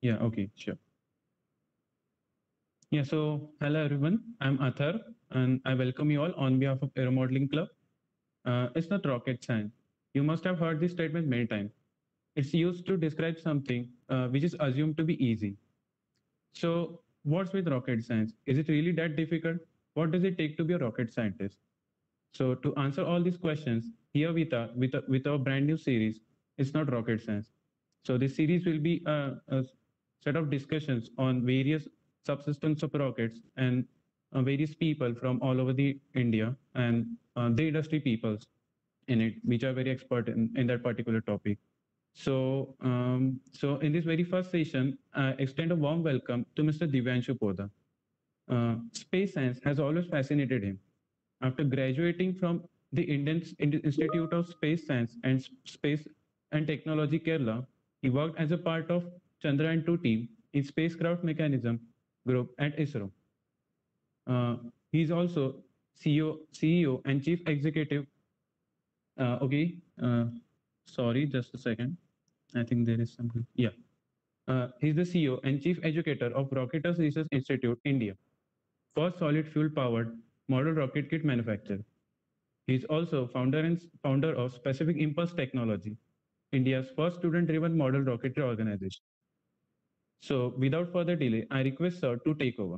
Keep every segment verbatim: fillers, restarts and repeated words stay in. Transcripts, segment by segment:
Yeah, okay, sure. Yeah, so hello everyone. I'm Athar and I welcome you all on behalf of Aero Modeling Club. Uh, it's not rocket science. You must have heard this statement many times. It's used to describe something uh, which is assumed to be easy. So, what's with rocket science? Is it really that difficult? What does it take to be a rocket scientist? So, to answer all these questions, here with, our, with, our- with our brand new series, it's not rocket science. So, this series will be a, a set of discussions on various subsystems of rockets and uh, various people from all over the India and uh, the industry peoples in it, which are very expert in, in that particular topic. So, um, so in this very first session, I extend a warm welcome to Mister Divyanshu Poda. Uh, space science has always fascinated him. After graduating from the Indian Institute of Space Science and Space and Technology, Kerala, he worked as a part of Chandrayaan two team in spacecraft mechanism group at ISRO. Uh, he is also C E O, C E O and Chief Executive. Uh, okay, uh, sorry, just a second. I think there is something. Yeah. Uh, he's the C E O and Chief Educator of Rocketers Research Institute, India, first solid fuel powered model rocket kit manufacturer. He is also founder and founder of Specific Impulse Technology, India's first student-driven model rocketry organization. So, without further delay, I request Sir to take over.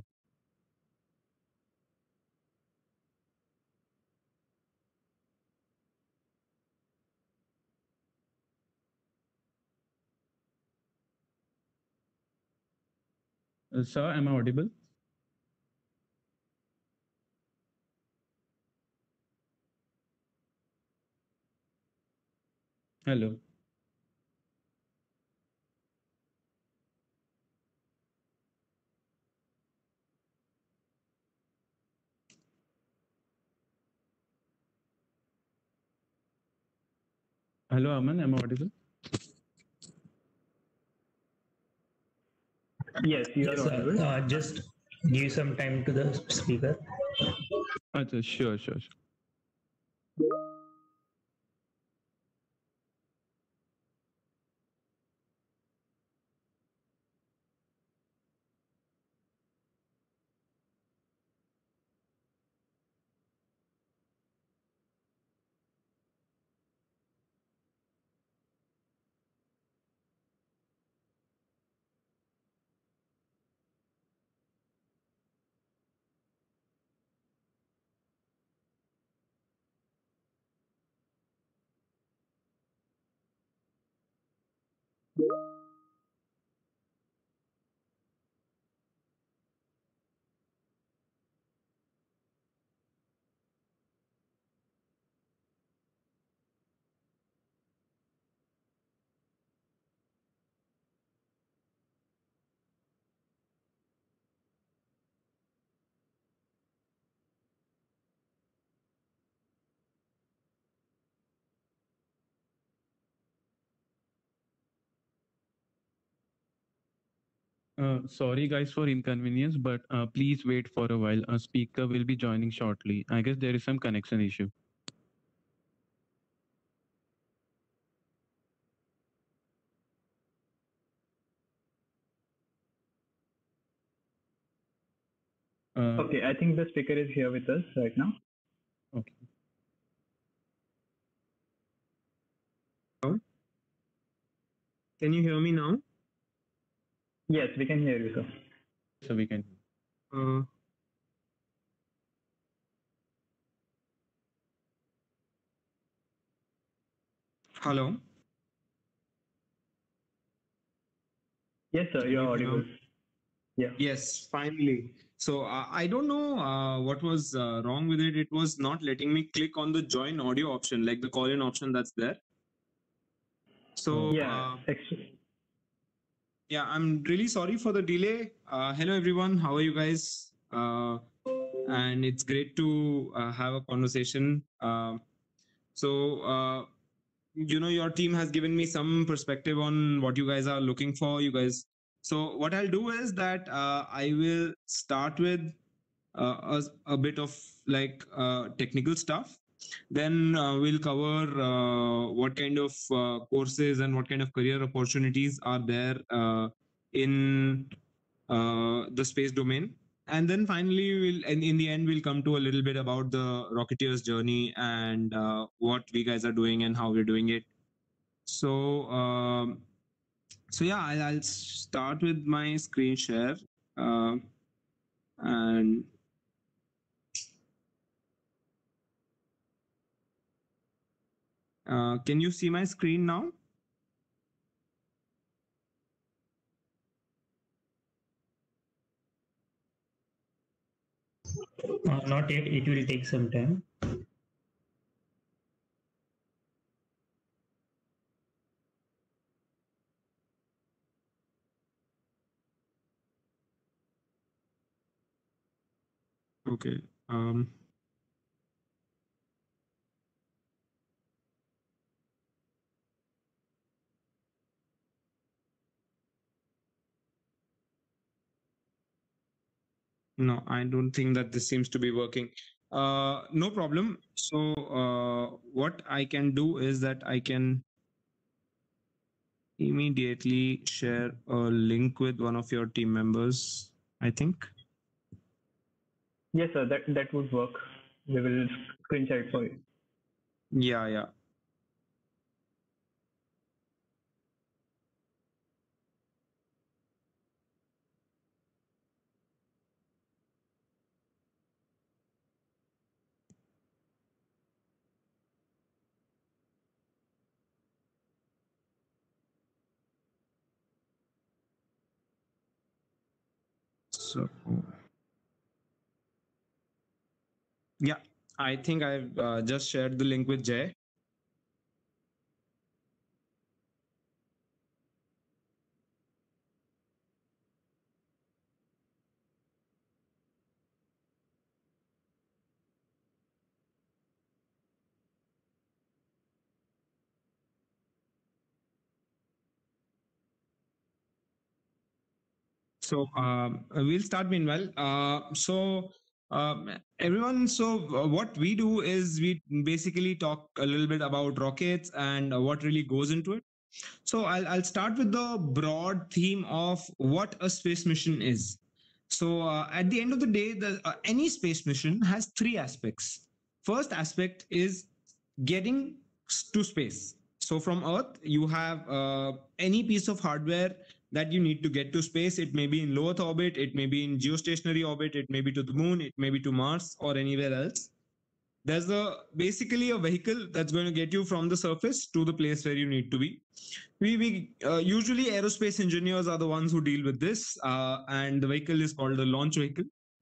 Uh, sir, am I audible? Hello. Hello, Aman. Am I audible? Yes, you are Yes, audible. uh, uh, just give some time to the speaker. Achha, sure, sure, sure. Uh, sorry, guys, for inconvenience, but uh, please wait for a while. A speaker will be joining shortly. I guess there is some connection issue. Uh, Okay, I think the speaker is here with us right now. okay. Can you hear me now? Yes, we can hear you, sir. So we can. Uh, hello. Yes, sir, Can you are you hear audible. me? Yeah. Yes, finally. So uh, I don't know uh, what was uh, wrong with it. It was not letting me click on the join audio option, like the call in option that's there. So Yeah. uh, Ex- yeah, I'm really sorry for the delay. Uh, hello everyone, how are you guys? Uh, and it's great to uh, have a conversation. Uh, so uh, you know, your team has given me some perspective on what you guys are looking for. You guys. So what I'll do is that uh, I will start with uh, a, a bit of like uh, technical stuff. Then uh, we'll cover uh, what kind of uh, courses and what kind of career opportunities are there uh, in uh, the space domain. And then finally, we'll and in the end, we'll come to a little bit about the Rocketeer's journey and uh, what we guys are doing and how we're doing it. So, um, so yeah, I'll, I'll start with my screen share. Uh, and uh, can you see my screen now? Uh, not yet. It will take some time. Okay. Um, no, I don't think that this seems to be working. Uh, no problem. So uh, what I can do is that I can immediately share a link with one of your team members, I think. Yes, sir. That that would work. We will screenshot it for you. Yeah, yeah. So yeah, I think I've uh, just shared the link with Jay. So um, we'll start meanwhile. Uh, so um, everyone, so uh, what we do is we basically talk a little bit about rockets and uh, what really goes into it. So I'll, I'll start with the broad theme of what a space mission is. So uh, at the end of the day, the, uh, any space mission has three aspects. First aspect is getting to space. So from Earth, you have uh, any piece of hardware that you need to get to space. It may be in low Earth orbit, it may be in geostationary orbit, it may be to the moon, it may be to Mars or anywhere else. There's a basically a vehicle that's going to get you from the surface to the place where you need to be. We, we uh, usually aerospace engineers are the ones who deal with this, uh, and the vehicle is called a launch vehicle.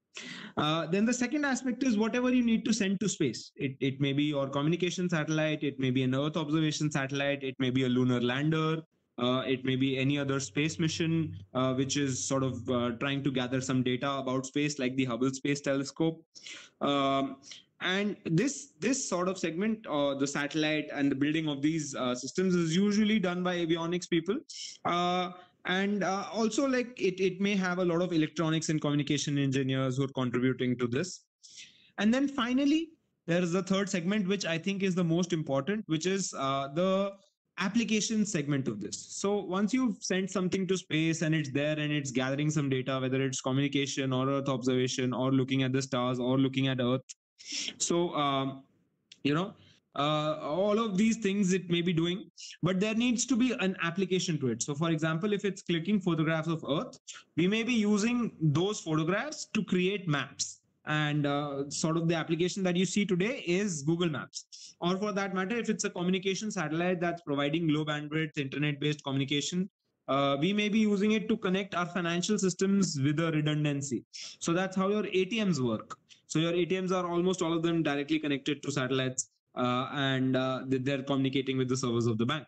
Uh, then the second aspect is whatever you need to send to space. It, it may be your communication satellite, it may be an Earth observation satellite, it may be a lunar lander, uh, it may be any other space mission uh, which is sort of uh, trying to gather some data about space, like the Hubble Space Telescope. Um, and this this sort of segment, uh, the satellite and the building of these uh, systems, is usually done by avionics people. Uh, and uh, also like it, it may have a lot of electronics and communication engineers who are contributing to this. And then finally, there is the third segment, which I think is the most important, which is uh, the application segment of this. So once you've sent something to space and it's there and it's gathering some data, whether it's communication or Earth observation or looking at the stars or looking at Earth, so um, you know uh, all of these things it may be doing, but there needs to be an application to it. So for example, if it's clicking photographs of Earth, we may be using those photographs to create maps, and uh, sort of the application that you see today is Google Maps. Or for that matter, if it's a communication satellite that's providing low bandwidth internet based communication, uh, we may be using it to connect our financial systems with a redundancy. So that's how your A T Ms work. So your A T Ms are almost all of them directly connected to satellites, uh, and uh, they're communicating with the servers of the bank.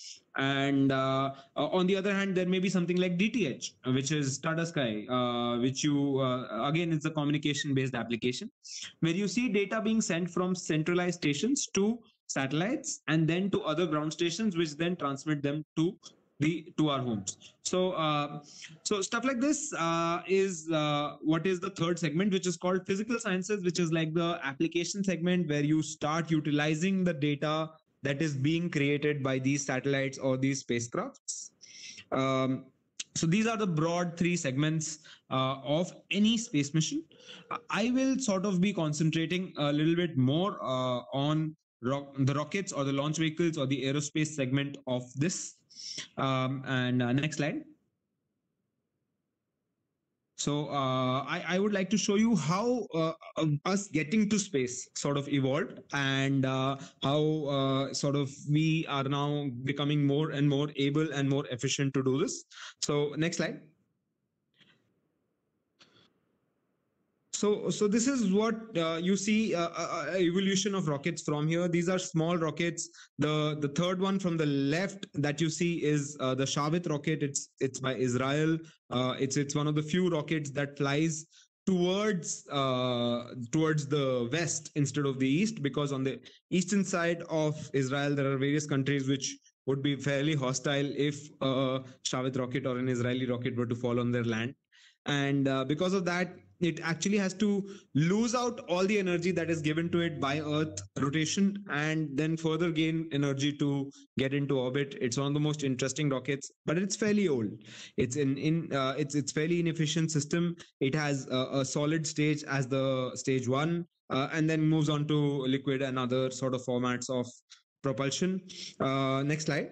And uh, uh, on the other hand, there may be something like D T H, which is Tata Sky, uh, which you, uh, again, it's a communication based application where you see data being sent from centralized stations to satellites and then to other ground stations, which then transmit them to the to our homes. So uh, so stuff like this uh, is uh, what is the third segment, which is called physical sciences, which is like the application segment where you start utilizing the data that is being created by these satellites or these spacecrafts. Um, So these are the broad three segments uh, of any space mission. Uh, I will sort of be concentrating a little bit more uh, on ro- the rockets or the launch vehicles or the aerospace segment of this. Um, and uh, next slide. So uh, I, I would like to show you how uh, uh, us getting to space sort of evolved, and uh, how uh, sort of we are now becoming more and more able and more efficient to do this. So next slide. So, so this is what uh, you see uh, uh, uh, evolution of rockets from here. These are small rockets. The the third one from the left that you see is uh, the Shavit rocket. It's it's by Israel. Uh, it's it's one of the few rockets that flies towards uh, towards the west instead of the east, because on the eastern side of Israel there are various countries which would be fairly hostile if a Shavit rocket or an Israeli rocket were to fall on their land. And uh, because of that, it actually has to lose out all the energy that is given to it by Earth rotation, and then further gain energy to get into orbit. It's one of the most interesting rockets, but it's fairly old. It's in in uh, it's it's fairly inefficient system. It has a, a solid stage as the stage one, uh, and then moves on to liquid and other sort of formats of propulsion. Uh, next slide.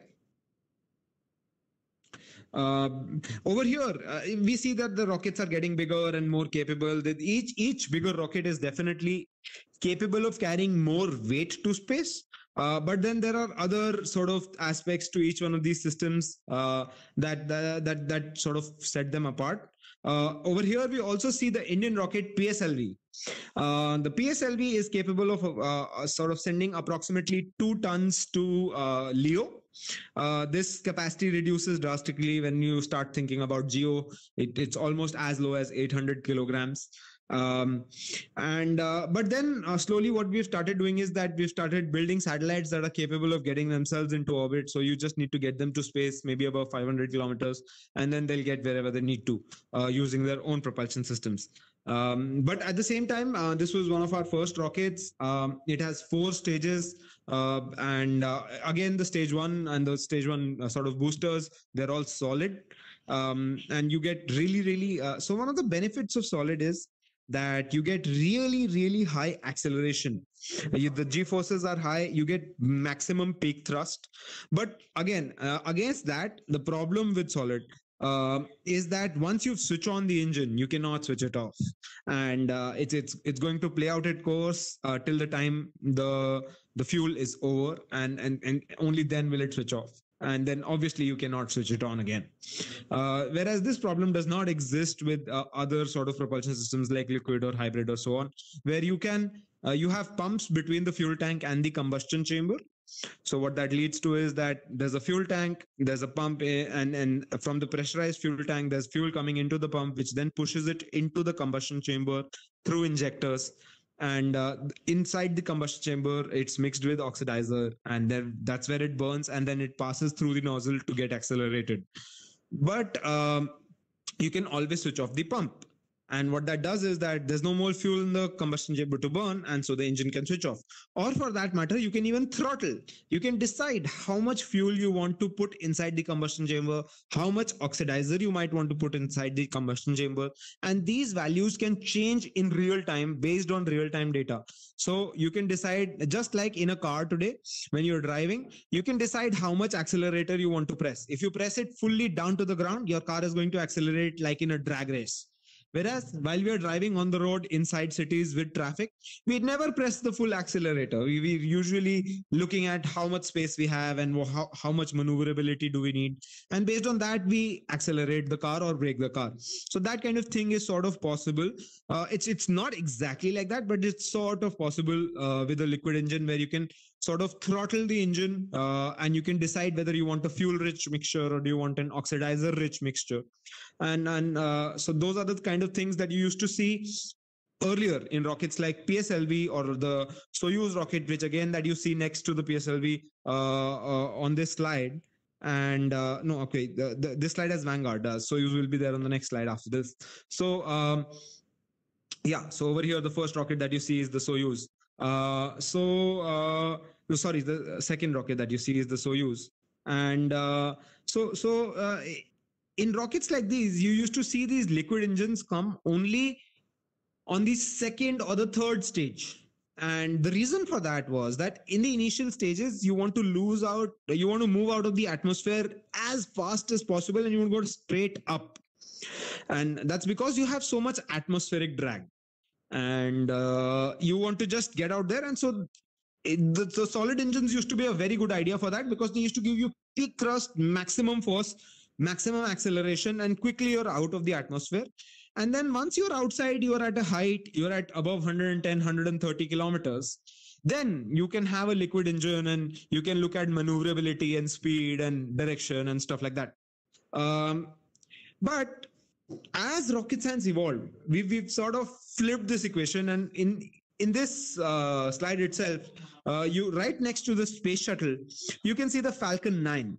Uh, over here, uh, we see that the rockets are getting bigger and more capable. That each each bigger rocket is definitely capable of carrying more weight to space. Uh, but then there are other sort of aspects to each one of these systems uh, that, that that that sort of set them apart. Uh, over here, we also see the Indian rocket P S L V. Uh, the P S L V is capable of uh, sort of sending approximately two tons to uh, LEO. Uh, this capacity reduces drastically when you start thinking about GEO. It, it's almost as low as eight hundred kilograms. Um, and uh, but then uh, slowly what we've started doing is that we've started building satellites that are capable of getting themselves into orbit. So you just need to get them to space, maybe about five hundred kilometers, and then they'll get wherever they need to uh, using their own propulsion systems. Um, but at the same time, uh, this was one of our first rockets. Um, it has four stages. Uh, and uh, again, the stage one and the stage one uh, sort of boosters, they're all solid. Um, and you get really, really, uh, so one of the benefits of solid is that you get really, really high acceleration. You, the G forces are high, you get maximum peak thrust. But again, uh, against that, the problem with solid uh, is that once you switch on the engine, you cannot switch it off, and uh, it's it's it's going to play out its course uh, till the time the the fuel is over, and and and only then will it switch off, and then obviously you cannot switch it on again. Uh, whereas this problem does not exist with uh, other sort of propulsion systems like liquid or hybrid or so on, where you can uh, you have pumps between the fuel tank and the combustion chamber. So what that leads to is that there's a fuel tank, there's a pump, and and from the pressurized fuel tank, there's fuel coming into the pump, which then pushes it into the combustion chamber through injectors. And uh, inside the combustion chamber, it's mixed with oxidizer, and then that's where it burns, and then it passes through the nozzle to get accelerated. But um, you can always switch off the pump. And what that does is that there's no more fuel in the combustion chamber to burn, and so the engine can switch off. Or for that matter, you can even throttle. You can decide how much fuel you want to put inside the combustion chamber, how much oxidizer you might want to put inside the combustion chamber. And these values can change in real time based on real time data. So you can decide, just like in a car today, when you're driving, you can decide how much accelerator you want to press. If you press it fully down to the ground, your car is going to accelerate like in a drag race. Whereas while we are driving on the road inside cities with traffic, we never press the full accelerator. We, we're usually looking at how much space we have and how, how much maneuverability do we need. And based on that, we accelerate the car or brake the car. So that kind of thing is sort of possible. Uh, it's, it's not exactly like that, but it's sort of possible uh, with a liquid engine, where you can sort of throttle the engine uh, and you can decide whether you want a fuel rich mixture or do you want an oxidizer rich mixture. And, and uh, so those are the kind of things that you used to see earlier in rockets like P S L V or the Soyuz rocket, which again that you see next to the P S L V uh, uh, on this slide. And uh, no, okay, the, the, this slide has Vanguard. Uh, Soyuz will be there on the next slide after this. So um, yeah, so over here, the first rocket that you see is the Soyuz. Uh, so, uh, no, sorry, the second rocket that you see is the Soyuz. And uh, so, so uh, in rockets like these, you used to see these liquid engines come only on the second or the third stage. And the reason for that was that in the initial stages, you want to lose out, you want to move out of the atmosphere as fast as possible, and you want to go straight up. And that's because you have so much atmospheric drag, and uh, you want to just get out there. And so it, the, the solid engines used to be a very good idea for that, because they used to give you peak thrust, maximum force, maximum acceleration, and quickly you're out of the atmosphere. And then once you're outside, you're at a height, you're at above one hundred ten, one hundred thirty kilometers, then you can have a liquid engine and you can look at maneuverability and speed and direction and stuff like that. Um, but as rocket science evolved, we've, we've sort of flipped this equation. And in in this uh, slide itself, uh, you right next to the space shuttle, you can see the Falcon nine.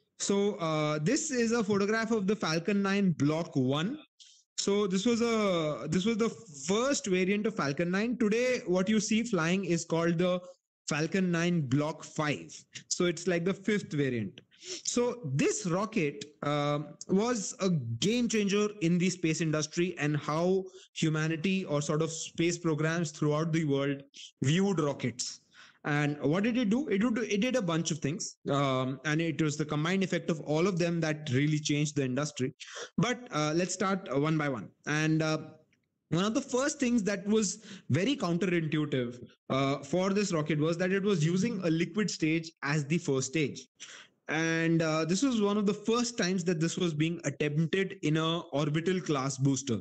So uh, this is a photograph of the Falcon nine Block one. So this was a this was the first variant of Falcon nine. Today, what you see flying is called the Falcon nine Block five. So it's like the fifth variant. So this rocket uh, was a game changer in the space industry and how humanity or sort of space programs throughout the world viewed rockets. And what did it do? It did, it did a bunch of things. Um, and it was the combined effect of all of them that really changed the industry. But uh, let's start one by one. And uh, one of the first things that was very counterintuitive uh, for this rocket was that it was using a liquid stage as the first stage. And uh, this was one of the first times that this was being attempted in a orbital class booster.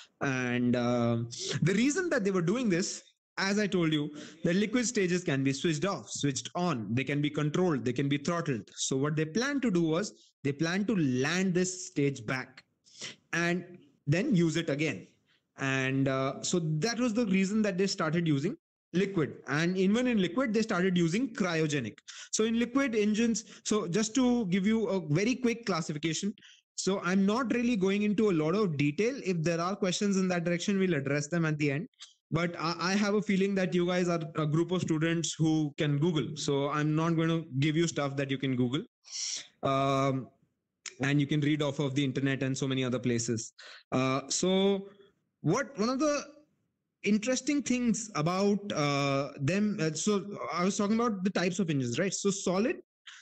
And uh, the reason that they were doing this, as I told you, the liquid stages can be switched off, switched on, they can be controlled, they can be throttled. So what they planned to do was they planned to land this stage back and then use it again. And uh, so that was the reason that they started using liquid. And even in liquid, they started using cryogenic. So in liquid engines, so just to give you a very quick classification, so I'm not really going into a lot of detail. If there are questions in that direction, we'll address them at the end. But I have a feeling that you guys are a group of students who can Google. So I'm not going to give you stuff that you can Google. Um, and you can read off of the internet and so many other places. Uh, so what one of the interesting things about uh, them, uh, so I was talking about the types of engines, right? So solid,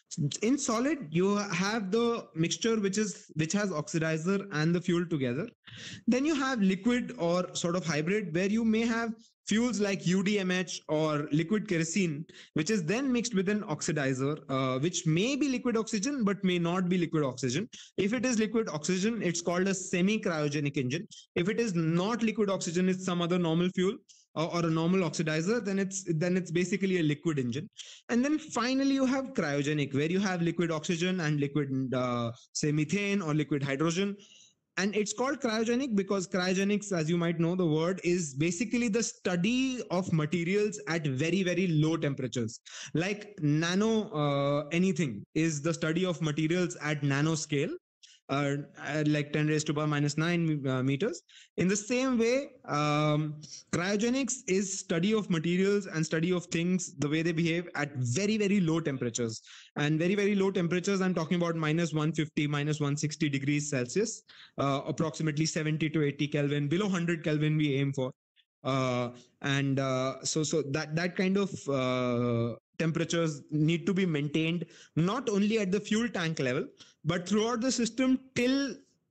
in solid, you have the mixture which is which has oxidizer and the fuel together. Then you have liquid or sort of hybrid, where you may have fuels like U D M H or liquid kerosene, which is then mixed with an oxidizer, uh, which may be liquid oxygen but may not be liquid oxygen. If it is liquid oxygen, it's called a semi-cryogenic engine. If it is not liquid oxygen, it's some other normal fuel or, or a normal oxidizer, then it's then it's basically a liquid engine. And then finally you have cryogenic, where you have liquid oxygen and liquid uh, say methane or liquid hydrogen. And it's called cryogenic because cryogenics, as you might know, the word is basically the study of materials at very, very low temperatures. Like nano uh, anything is the study of materials at nanoscale, uh, like ten raised to power minus nine uh, meters. In the same way, um, cryogenics is study of materials and study of things, the way they behave at very, very low temperatures. And very, very low temperatures, I'm talking about minus one fifty, minus one sixty degrees Celsius, uh, approximately seventy to eighty Kelvin. Below one hundred Kelvin we aim for. Uh, and uh, so so that, that kind of uh, temperatures need to be maintained not only at the fuel tank level, but throughout the system till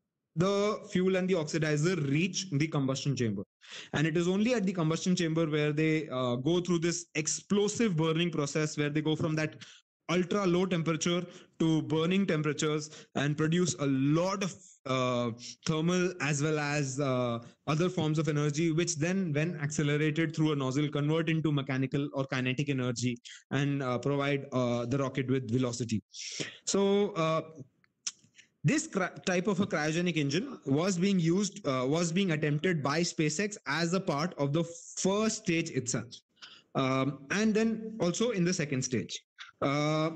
the fuel and the oxidizer reach the combustion chamber. And it is only at the combustion chamber where they uh, go through this explosive burning process, where they go from that ultra low temperature to burning temperatures and produce a lot of uh, thermal as well as uh, other forms of energy, which then when accelerated through a nozzle convert into mechanical or kinetic energy and uh, provide uh, the rocket with velocity. So uh, this type of a cryogenic engine was being used, uh, was being attempted by SpaceX as a part of the first stage itself. Um, and then also in the second stage. Uh,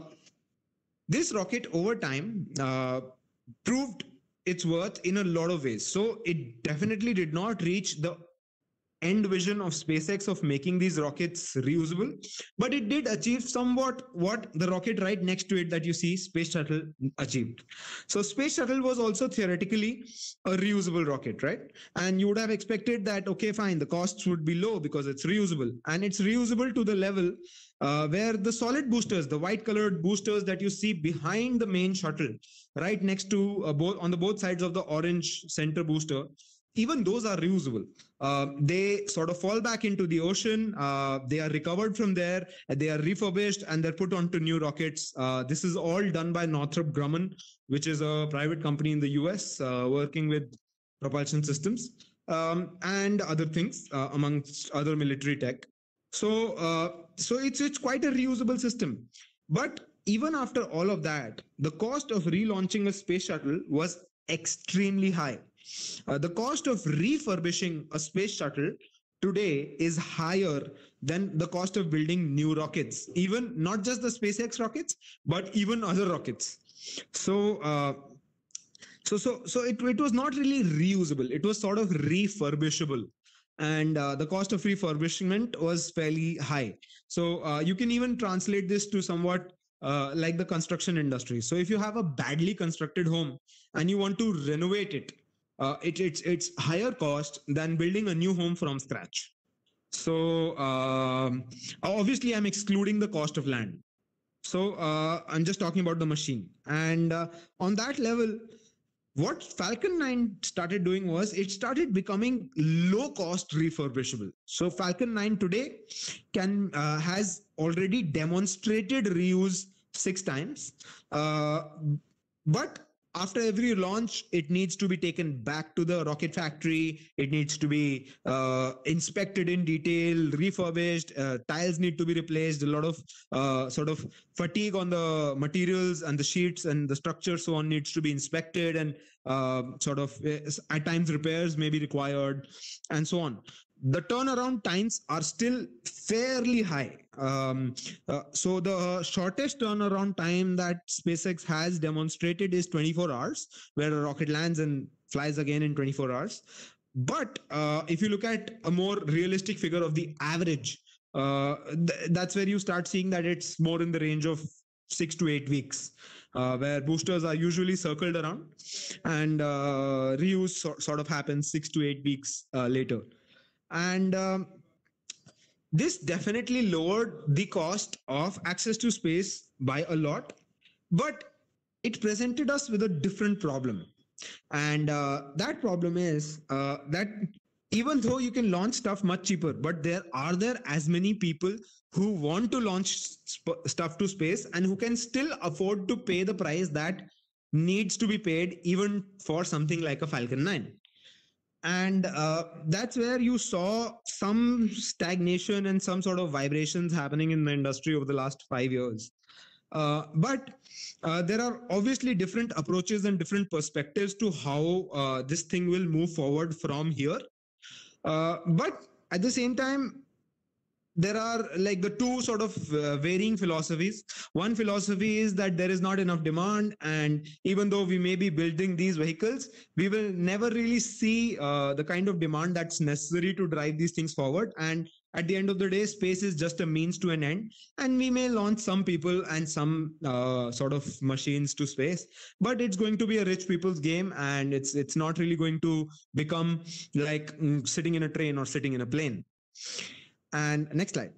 this rocket over time uh, proved its worth in a lot of ways. So it definitely did not reach the end vision of SpaceX of making these rockets reusable, but it did achieve somewhat what the rocket right next to it that you see, Space Shuttle, achieved. So Space Shuttle was also theoretically a reusable rocket, right? And you would have expected that, okay, fine, the costs would be low because it's reusable, and it's reusable to the level uh, where the solid boosters, the white colored boosters that you see behind the main shuttle, right next to uh, both on the both sides of the orange center booster, even those are reusable. Uh, they sort of fall back into the ocean. Uh, they are recovered from there. They are refurbished and they're put onto new rockets. Uh, this is all done by Northrop Grumman, which is a private company in the U S uh, working with propulsion systems um, and other things, uh, amongst other military tech. So, uh, so it's it's quite a reusable system. But even after all of that, the cost of relaunching a space shuttle was extremely high. Uh, the cost of refurbishing a space shuttle today is higher than the cost of building new rockets, even not just the SpaceX rockets, but even other rockets. So, uh, so, so, so it, it was not really reusable. It was sort of refurbishable. And uh, the cost of refurbishment was fairly high. So uh, you can even translate this to somewhat uh, like the construction industry. So if you have a badly constructed home and you want to renovate it, Uh, it, it's it's higher cost than building a new home from scratch. So um, obviously, I'm excluding the cost of land. So uh, I'm just talking about the machine. And uh, on that level, what Falcon nine started doing was it started becoming low cost refurbishable. So Falcon nine today can uh, has already demonstrated reuse six times, uh, but after every launch, it needs to be taken back to the rocket factory. It needs to be uh, inspected in detail, refurbished. Uh, tiles need to be replaced. A lot of uh, sort of fatigue on the materials and the sheets and the structure, so on, needs to be inspected, and uh, sort of at times repairs may be required, and so on. The turnaround times are still fairly high. Um, uh, so the shortest turnaround time that SpaceX has demonstrated is twenty-four hours, where a rocket lands and flies again in twenty-four hours. But uh, if you look at a more realistic figure of the average, uh, th- that's where you start seeing that it's more in the range of six to eight weeks, uh, where boosters are usually circled around, and uh, reuse so- sort of happens six to eight weeks uh, later. And um, this definitely lowered the cost of access to space by a lot, but it presented us with a different problem. And uh, that problem is uh, that even though you can launch stuff much cheaper, but there are there as many people who want to launch sp- stuff to space and who can still afford to pay the price that needs to be paid even for something like a Falcon nine. And uh, that's where you saw some stagnation and some sort of vibrations happening in the industry over the last five years. Uh, but uh, there are obviously different approaches and different perspectives to how uh, this thing will move forward from here. Uh, but at the same time, there are like the two sort of uh, varying philosophies. One philosophy is that there is not enough demand, and even though we may be building these vehicles, we will never really see uh, the kind of demand that's necessary to drive these things forward. And at the end of the day, space is just a means to an end, and we may launch some people and some uh, sort of machines to space, but it's going to be a rich people's game, and it's it's not really going to become like mm, sitting in a train or sitting in a plane. And next slide.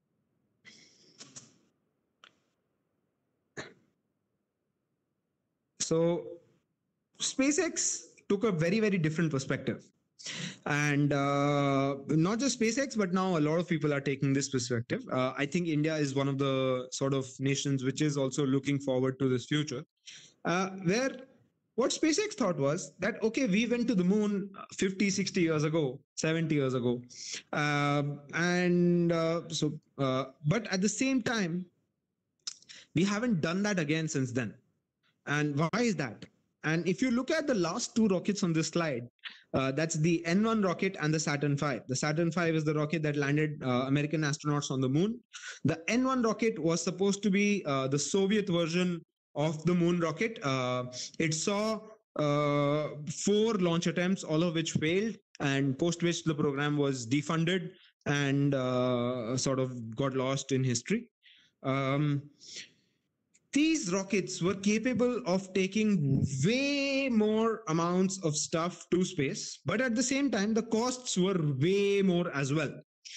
So SpaceX took a very, very different perspective. And uh, not just SpaceX, but now a lot of people are taking this perspective. Uh, I think India is one of the sort of nations which is also looking forward to this future, uh, where what SpaceX thought was that, okay, we went to the moon fifty, sixty years ago, seventy years ago. Uh, and uh, so, uh, but at the same time, we haven't done that again since then. And why is that? And if you look at the last two rockets on this slide, uh, that's the N one rocket and the Saturn five. The Saturn five is the rocket that landed uh, American astronauts on the moon. The N one rocket was supposed to be uh, the Soviet version of the moon rocket. Uh, it saw uh, four launch attempts, all of which failed, and post which the program was defunded and uh, sort of got lost in history. Um, these rockets were capable of taking way more amounts of stuff to space, but at the same time, the costs were way more as well.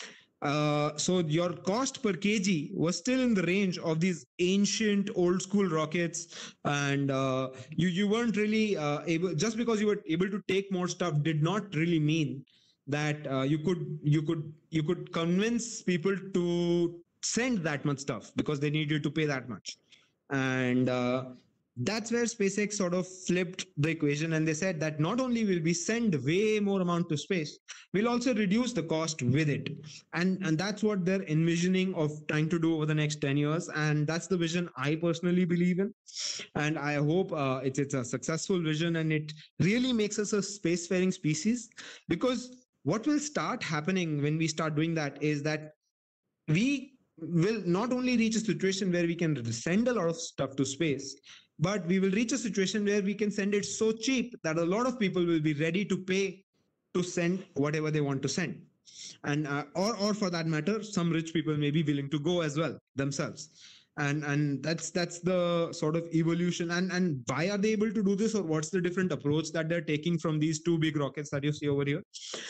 Uh, so your cost per kg was still in the range of these ancient old school rockets, and uh, you you weren't really uh, able, just because you were able to take more stuff did not really mean that uh, you could you could you could convince people to send that much stuff because they needed to pay that much. And uh, that's where SpaceX sort of flipped the equation, and they said that not only will we send way more amount to space, we'll also reduce the cost with it. And and that's what they're envisioning of trying to do over the next ten years, and that's the vision I personally believe in. And I hope uh, it's it's a successful vision, and it really makes us a spacefaring species. Because what will start happening when we start doing that is that we will not only reach a situation where we can send a lot of stuff to space, but we will reach a situation where we can send it so cheap that a lot of people will be ready to pay to send whatever they want to send. And uh, or or for that matter, some rich people may be willing to go as well themselves. And and that's that's the sort of evolution. And and why are they able to do this, or what's the different approach that they're taking from these two big rockets that you see over here?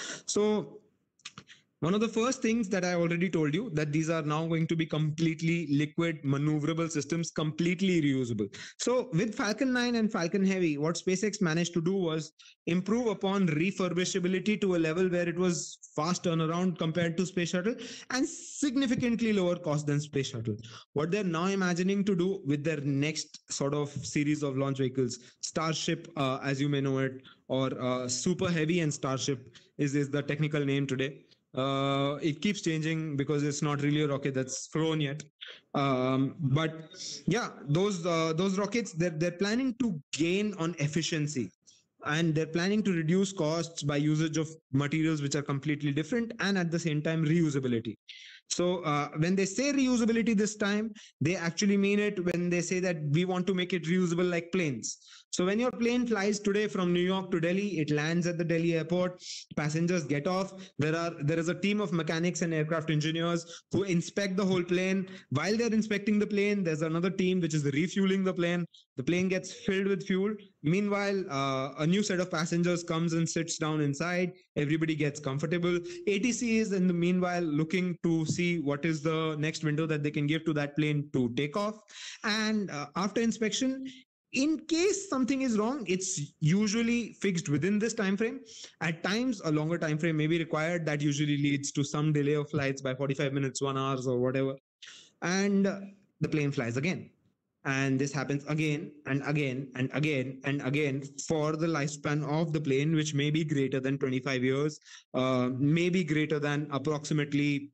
So one of the first things that I already told you, that these are now going to be completely liquid maneuverable systems, completely reusable. So with Falcon nine and Falcon Heavy, what SpaceX managed to do was improve upon refurbishability to a level where it was fast turnaround compared to Space Shuttle and significantly lower cost than Space Shuttle. What they're now imagining to do with their next sort of series of launch vehicles, Starship, uh, as you may know it, or uh, Super Heavy and Starship is, is the technical name today. Uh, it keeps changing because it's not really a rocket that's flown yet. Um, but yeah, those uh, those rockets, they're, they're planning to gain on efficiency, and they're planning to reduce costs by usage of materials which are completely different, and at the same time reusability. So uh, when they say reusability this time, they actually mean it when they say that we want to make it reusable like planes. So when your plane flies today from New York to Delhi, it lands at the Delhi airport, passengers get off. There are there is a team of mechanics and aircraft engineers who inspect the whole plane. While they're inspecting the plane, there's another team which is refueling the plane. The plane gets filled with fuel. Meanwhile, uh, a new set of passengers comes and sits down inside. Everybody gets comfortable. A T C is in the meanwhile looking to see what is the next window that they can give to that plane to take off. And uh, after inspection, in case something is wrong, it's usually fixed within this time frame. At times, a longer time frame may be required. That usually leads to some delay of flights by forty-five minutes, one hour, or whatever. And uh, the plane flies again. And this happens again and again and again and again for the lifespan of the plane, which may be greater than twenty-five years, uh, may be greater than approximately,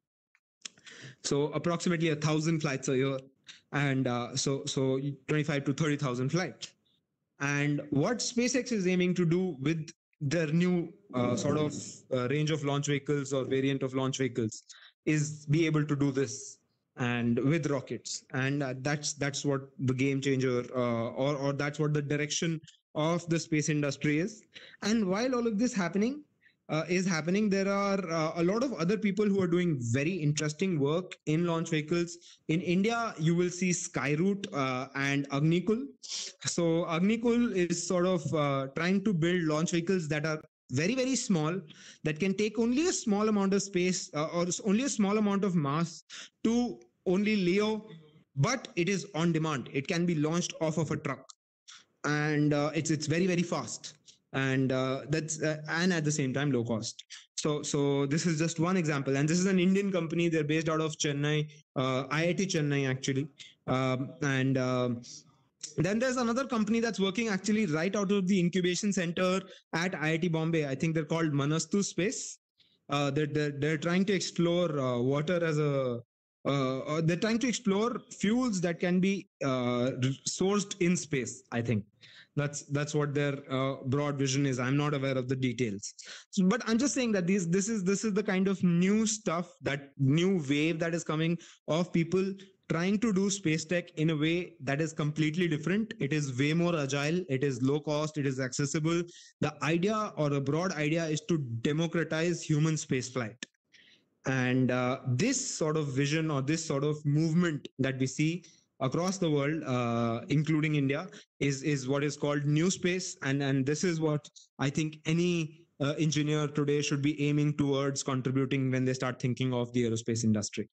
so approximately a thousand flights a year. And uh, so so twenty-five to thirty thousand flights. And what SpaceX is aiming to do with their new uh, sort of uh, range of launch vehicles or variant of launch vehicles is be able to do this, and with rockets. And uh, that's that's what the game changer, uh, or or that's what the direction of the space industry is. And while all of this happening, Uh, is happening, there are uh, a lot of other people who are doing very interesting work in launch vehicles. In India, you will see Skyroot uh, and Agnikul. So Agnikul is sort of uh, trying to build launch vehicles that are very, very small, that can take only a small amount of space uh, or only a small amount of mass to only Leo, but it is on demand. It can be launched off of a truck, and uh, it's it's very, very fast. And uh, that's uh, and at the same time low cost. So so this is just one example, and this is an Indian company. They're based out of Chennai, uh, I I T Chennai actually. Um, and uh, then there's another company that's working actually right out of the incubation center at I I T Bombay. I think they're called Manastu Space. Uh, they're, they're they're trying to explore uh, water as a uh, they're trying to explore fuels that can be uh, sourced in space, I think. That's that's what their uh, broad vision is. I'm not aware of the details, so, but I'm just saying that these this is this is the kind of new stuff, that new wave that is coming of people trying to do space tech in a way that is completely different. It is way more agile, it is low cost, it is accessible. The idea or the broad idea is to democratize human spaceflight. And uh, this sort of vision or this sort of movement that we see across the world, uh, including India, is is what is called new space, and and this is what I think any uh, engineer today should be aiming towards contributing when they start thinking of the aerospace industry.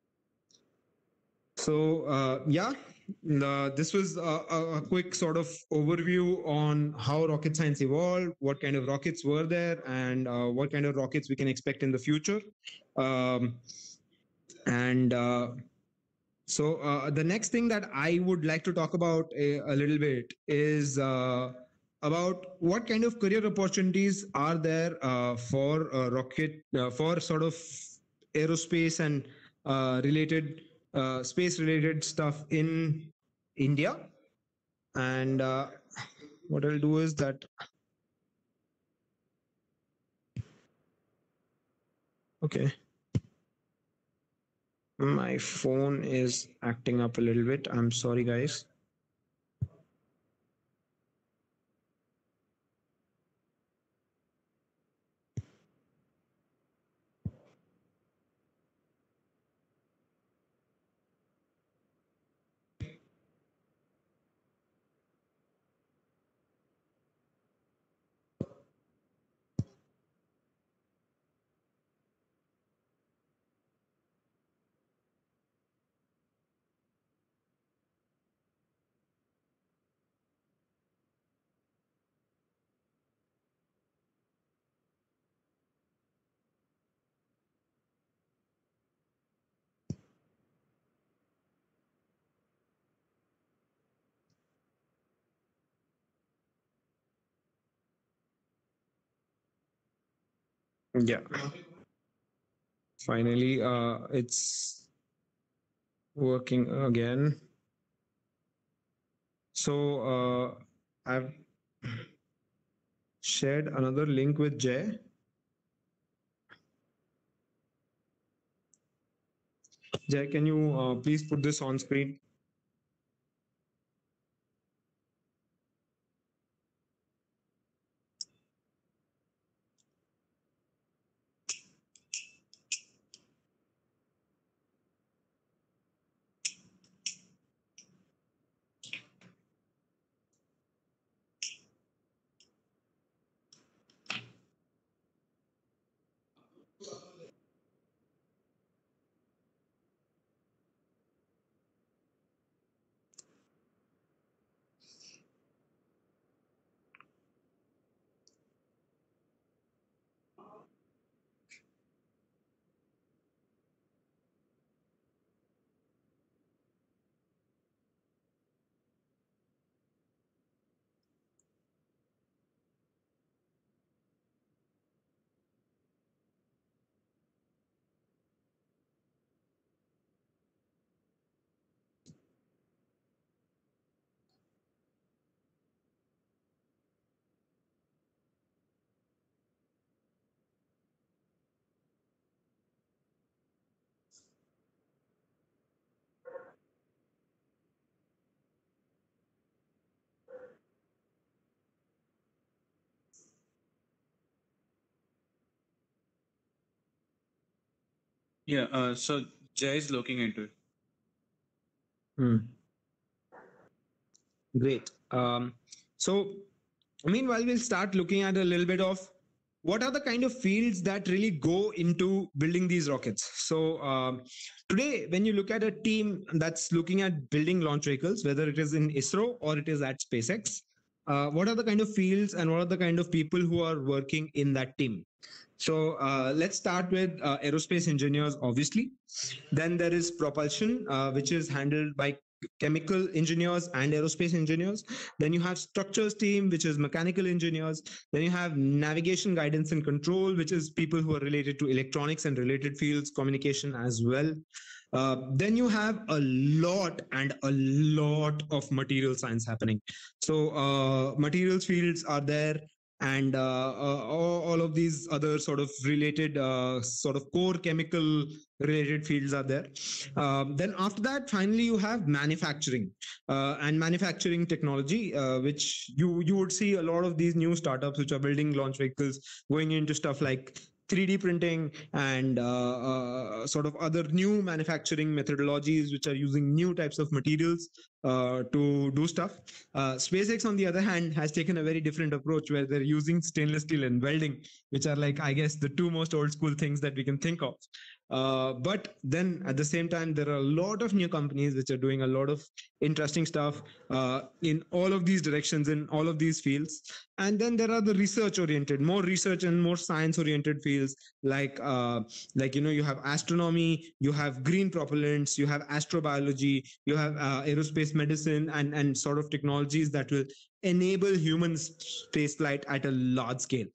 So uh, yeah, uh, this was a, a quick sort of overview on how rocket science evolved, what kind of rockets were there, and uh, what kind of rockets we can expect in the future. Um, and uh, so uh, the next thing that I would like to talk about a, a little bit is uh, about what kind of career opportunities are there uh, for uh, rocket, uh, for sort of aerospace and uh, related uh, space related stuff in India. And uh, what I'll do is that, okay, my phone is acting up a little bit. I'm sorry, guys. Yeah. Finally, uh, it's working again. So uh, I've shared another link with Jay. Jay, can you uh, please put this on screen? Yeah, uh, so Jay is looking into it. Hmm. Great. Um, so meanwhile, we'll start looking at a little bit of what are the kind of fields that really go into building these rockets. So um, today, when you look at a team that's looking at building launch vehicles, whether it is in ISRO or it is at SpaceX, uh, what are the kind of fields and what are the kind of people who are working in that team? So uh, let's start with uh, aerospace engineers, obviously. Then there is propulsion, uh, which is handled by chemical engineers and aerospace engineers. Then you have structures team, which is mechanical engineers. Then you have navigation, guidance and control, which is people who are related to electronics and related fields, communication as well. Uh, then you have a lot and a lot of material science happening. So uh, materials fields are there, and uh, uh, all, all of these other sort of related uh, sort of core chemical related fields are there. Um, then after that, finally, you have manufacturing uh, and manufacturing technology, uh, which you you would see a lot of these new startups which are building launch vehicles going into stuff like three D printing and uh, uh, sort of other new manufacturing methodologies which are using new types of materials uh, to do stuff. Uh, SpaceX, on the other hand, has taken a very different approach where they're using stainless steel and welding, which are like, I guess, the two most old school things that we can think of. Uh, but then at the same time, there are a lot of new companies which are doing a lot of interesting stuff uh, in all of these directions, in all of these fields. And then there are the research oriented, more research and more science oriented fields like, uh, like, you know, you have astronomy, you have green propellants, you have astrobiology, you have uh, aerospace medicine and, and sort of technologies that will enable human spaceflight at a large scale.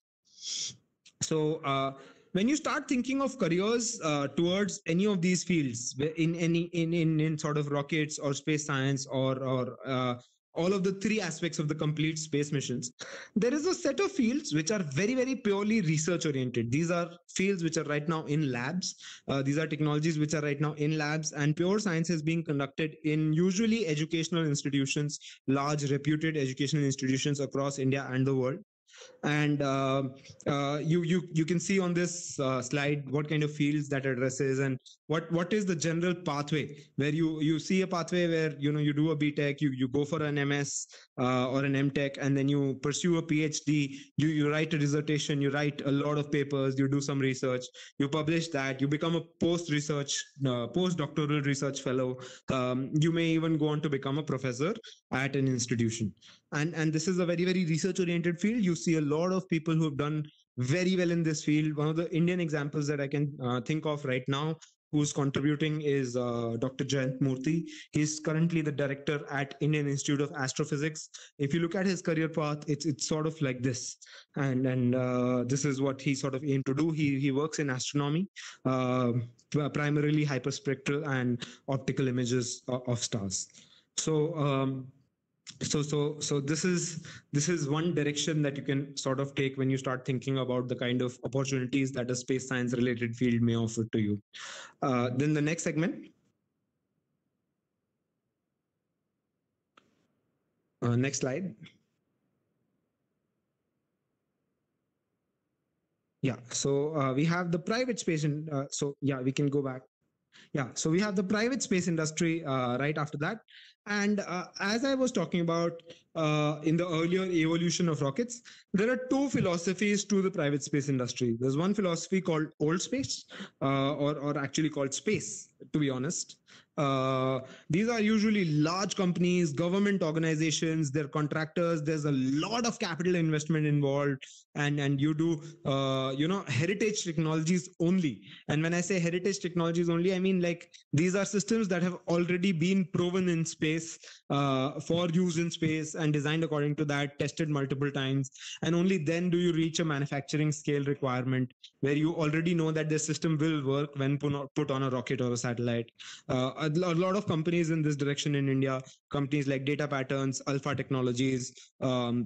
So, uh, when you start thinking of careers uh, towards any of these fields in any in, in in sort of rockets or space science or or uh, all of the three aspects of the complete space missions, there is a set of fields which are very very purely research oriented. These are fields which are right now in labs. Uh, these are technologies which are right now in labs, and pure science is being conducted in usually educational institutions, large reputed educational institutions across India and the world. And uh, uh, you you you can see on this uh, slide what kind of fields that addresses and what what is the general pathway where you you see a pathway where you know you do a B Tech, you you go for an M S uh, or an M Tech, and then you pursue a PhD, you you write a dissertation, you write a lot of papers, you do some research, you publish that, you become a post research uh, postdoctoral research fellow. Um, you may even go on to become a professor at an institution. And and this is a very very research oriented field. You see a lot of people who have done very well in this field. One of the Indian examples that I can uh, think of right now who's contributing is uh, Doctor Jayant Murthy. He's currently the director at Indian Institute of Astrophysics. If you look at his career path, it's it's sort of like this, and and uh, this is what he sort of aimed to do. He he works in astronomy, uh, primarily hyperspectral and optical images of, of stars. So. Um, so so so this is this is one direction that you can sort of take when you start thinking about the kind of opportunities that a space science related field may offer to you. Uh, then the next segment, uh, next slide. Yeah, so uh, we have the private space, and uh, so yeah, we can go back. Yeah, so we have the private space industry uh, right after that. And uh, as I was talking about uh, in the earlier evolution of rockets, there are two philosophies to the private space industry. There's one philosophy called old space, uh, or, or actually called space, to be honest. Uh, these are usually large companies, government organizations, they're contractors. There's a lot of capital investment involved, and and you do uh, you know heritage technologies only. And when I say heritage technologies only, I mean like these are systems that have already been proven in space uh, for use in space and designed according to that, tested multiple times, and only then do you reach a manufacturing scale requirement where you already know that the system will work when put on a rocket or a satellite. Uh, a lot of companies in this direction in India, companies like Data Patterns, Alpha Technologies, um,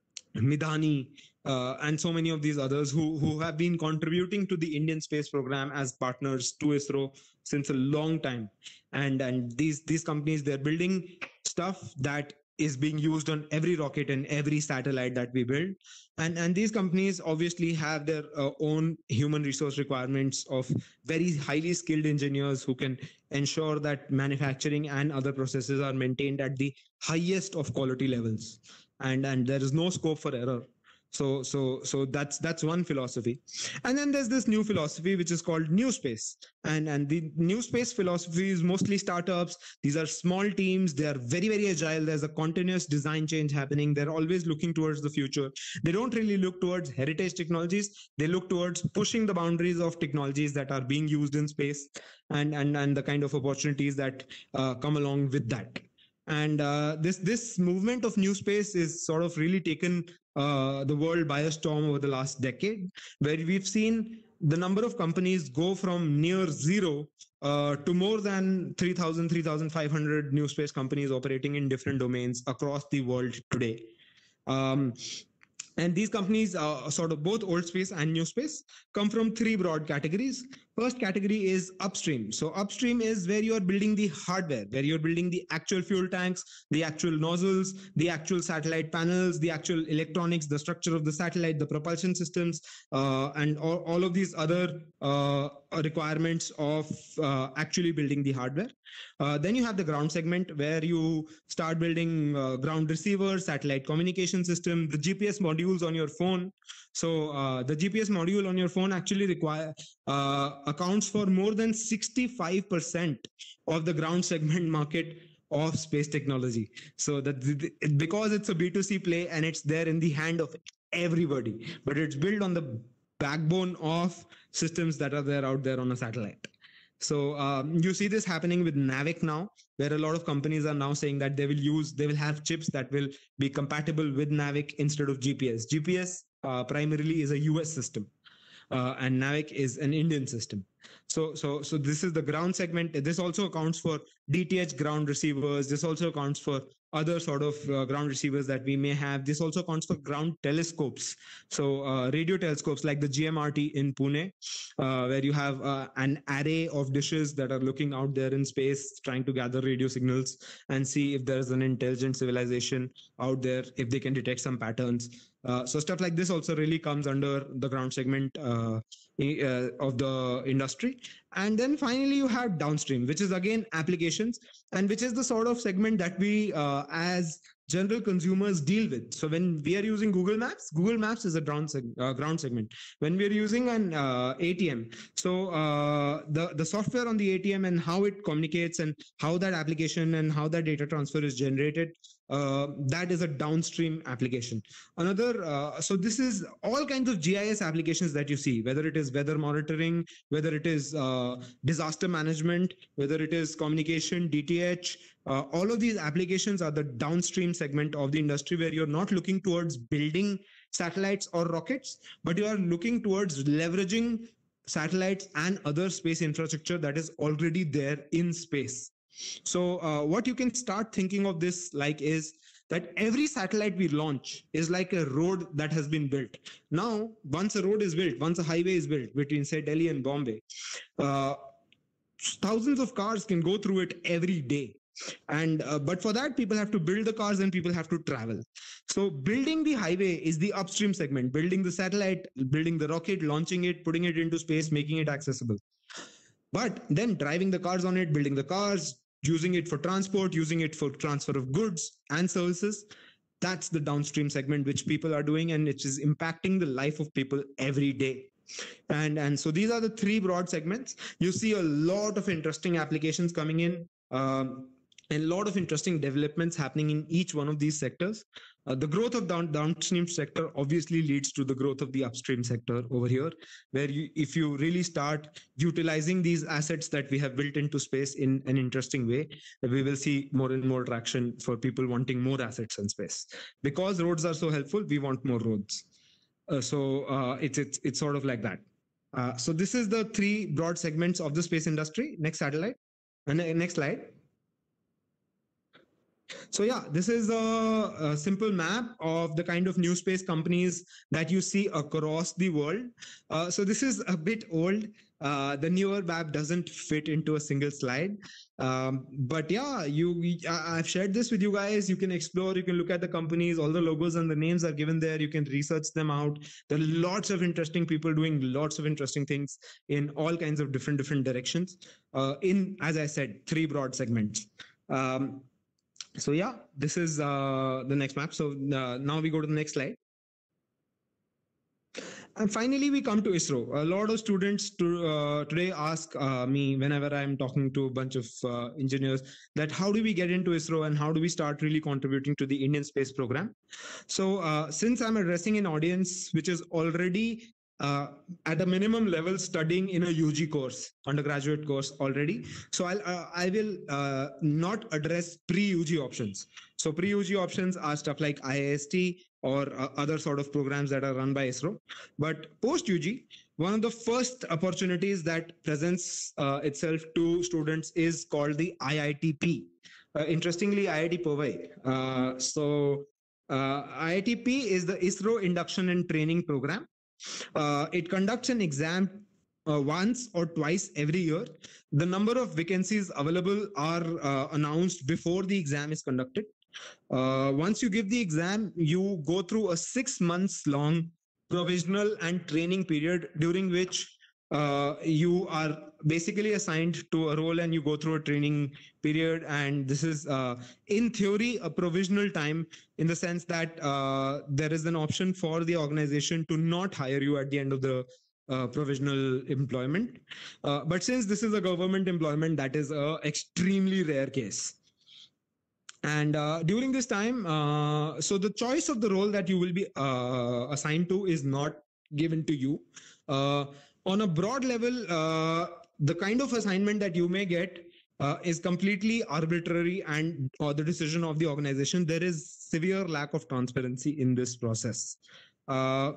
Midhani, uh, and so many of these others who, who have been contributing to the Indian space program as partners to ISRO since a long time. And, and these, these companies, they're building stuff that is being used on every rocket and every satellite that we build. And, and these companies obviously have their uh, own human resource requirements of very highly skilled engineers who can ensure that manufacturing and other processes are maintained at the highest of quality levels. And, and there is no scope for error. So, so, so that's that's one philosophy, and then there's this new philosophy which is called new space, and and the new space philosophy is mostly startups. These are small teams. They are very very agile. There's a continuous design change happening. They're always looking towards the future. They don't really look towards heritage technologies. They look towards pushing the boundaries of technologies that are being used in space, and and and the kind of opportunities that uh, come along with that. And uh, this this movement of new space is sort of really taken uh, the world by a storm over the last decade, where we've seen the number of companies go from near zero uh, to more than three thousand, three thousand five hundred new space companies operating in different domains across the world today. Um, And these companies, uh, sort of both old space and new space, come from three broad categories. First category is upstream. So upstream is where you are building the hardware, where you're building the actual fuel tanks, the actual nozzles, the actual satellite panels, the actual electronics, the structure of the satellite, the propulsion systems, uh, and all, all of these other uh, requirements of uh, actually building the hardware. Uh, then you have the ground segment, where you start building uh, ground receivers, satellite communication system, the G P S modules on your phone. So uh, the G P S module on your phone actually require uh, accounts for more than sixty-five percent of the ground segment market of space technology. So that because it's a B two C play and it's there in the hand of everybody, but it's built on the backbone of systems that are there out there on a satellite. So um, you see this happening with NAVIC now, where a lot of companies are now saying that they will use, they will have chips that will be compatible with NAVIC instead of G P S. G P S uh, primarily is a U S system, uh, and NAVIC is an Indian system. So, so, so this is the ground segment. This also accounts for D T H ground receivers. This also accounts for other sort of uh, ground receivers that we may have. This also accounts for ground telescopes. So uh, radio telescopes like the G M R T in Pune, uh, where you have uh, an array of dishes that are looking out there in space, trying to gather radio signals and see if there's an intelligent civilization out there, if they can detect some patterns. Uh, so stuff like this also really comes under the ground segment uh, uh, of the industry. And then finally you have downstream, which is again applications, and which is the sort of segment that we uh, as general consumers deal with. So when we are using Google Maps, Google Maps is a ground, seg- uh, ground segment. When we are using an uh, A T M, so uh, the, the software on the A T M and how it communicates and how that application and how that data transfer is generated, uh, that is a downstream application. Another, uh, so this is all kinds of G I S applications that you see, whether it is weather monitoring, whether it is uh, disaster management, whether it is communication, D T H, uh, all of these applications are the downstream segment of the industry, where you're not looking towards building satellites or rockets, but you are looking towards leveraging satellites and other space infrastructure that is already there in space. So uh, what you can start thinking of this like is that every satellite we launch is like a road that has been built. Now, once a road is built, once a highway is built between, say, Delhi and Bombay, uh, thousands of cars can go through it every day. And uh, but for that, people have to build the cars and people have to travel. So building the highway is the upstream segment, building the satellite, building the rocket, launching it, putting it into space, making it accessible. But then driving the cars on it, building the cars, using it for transport, using it for transfer of goods and services, that's the downstream segment which people are doing, and it is impacting the life of people every day. And, and so these are the three broad segments. You see a lot of interesting applications coming in, um, and a lot of interesting developments happening in each one of these sectors. Uh, the growth of down, downstream sector obviously leads to the growth of the upstream sector over here, where you, if you really start utilizing these assets that we have built into space in an interesting way, we will see more and more traction for people wanting more assets in space. Because roads are so helpful, we want more roads. Uh, so uh, it's, it's, it's sort of like that. Uh, so this is the three broad segments of the space industry. Next satellite, and uh, next slide. So yeah, this is a, a simple map of the kind of new space companies that you see across the world. Uh, so this is a bit old. Uh, the newer map doesn't fit into a single slide. Um, but yeah, you, I've shared this with you guys. You can explore, you can look at the companies, all the logos and the names are given there. You can research them out. There are lots of interesting people doing lots of interesting things in all kinds of different, different directions uh, in, as I said, three broad segments. Um, So yeah, this is uh, the next map. So uh, now we go to the next slide. And finally, we come to ISRO. A lot of students to, uh, today ask uh, me whenever I'm talking to a bunch of uh, engineers that how do we get into ISRO and how do we start really contributing to the Indian space program? So uh, since I'm addressing an audience which is already Uh, at a minimum level studying in a U G course, undergraduate course already. So I'll, uh, I will uh, not address pre-U G options. So pre-U G options are stuff like I I S T or uh, other sort of programs that are run by ISRO. But post-U G, one of the first opportunities that presents uh, itself to students is called the I I T P. Uh, interestingly, I I T Powai. Uh, so Uh, I I T P is the ISRO Induction and Training Program. Uh, it conducts an exam uh, once or twice every year. The number of vacancies available are uh, announced before the exam is conducted. Uh, once you give the exam, you go through a six months long provisional and training period during which uh, you are basically assigned to a role and you go through a training period. And this is, uh, in theory, a provisional time in the sense that uh, there is an option for the organization to not hire you at the end of the uh, provisional employment. Uh, but since this is a government employment, that is a extremely rare case. And uh, during this time, uh, so the choice of the role that you will be uh, assigned to is not given to you. Uh, on a broad level, uh, the kind of assignment that you may get uh, is completely arbitrary and or the decision of the organization. There is severe lack of transparency in this process. Uh,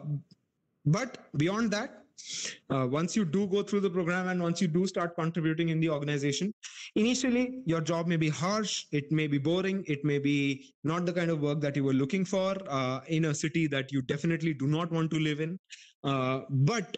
but beyond that, uh, once you do go through the program and once you do start contributing in the organization, initially your job may be harsh, it may be boring, it may be not the kind of work that you were looking for uh, in a city that you definitely do not want to live in. Uh, but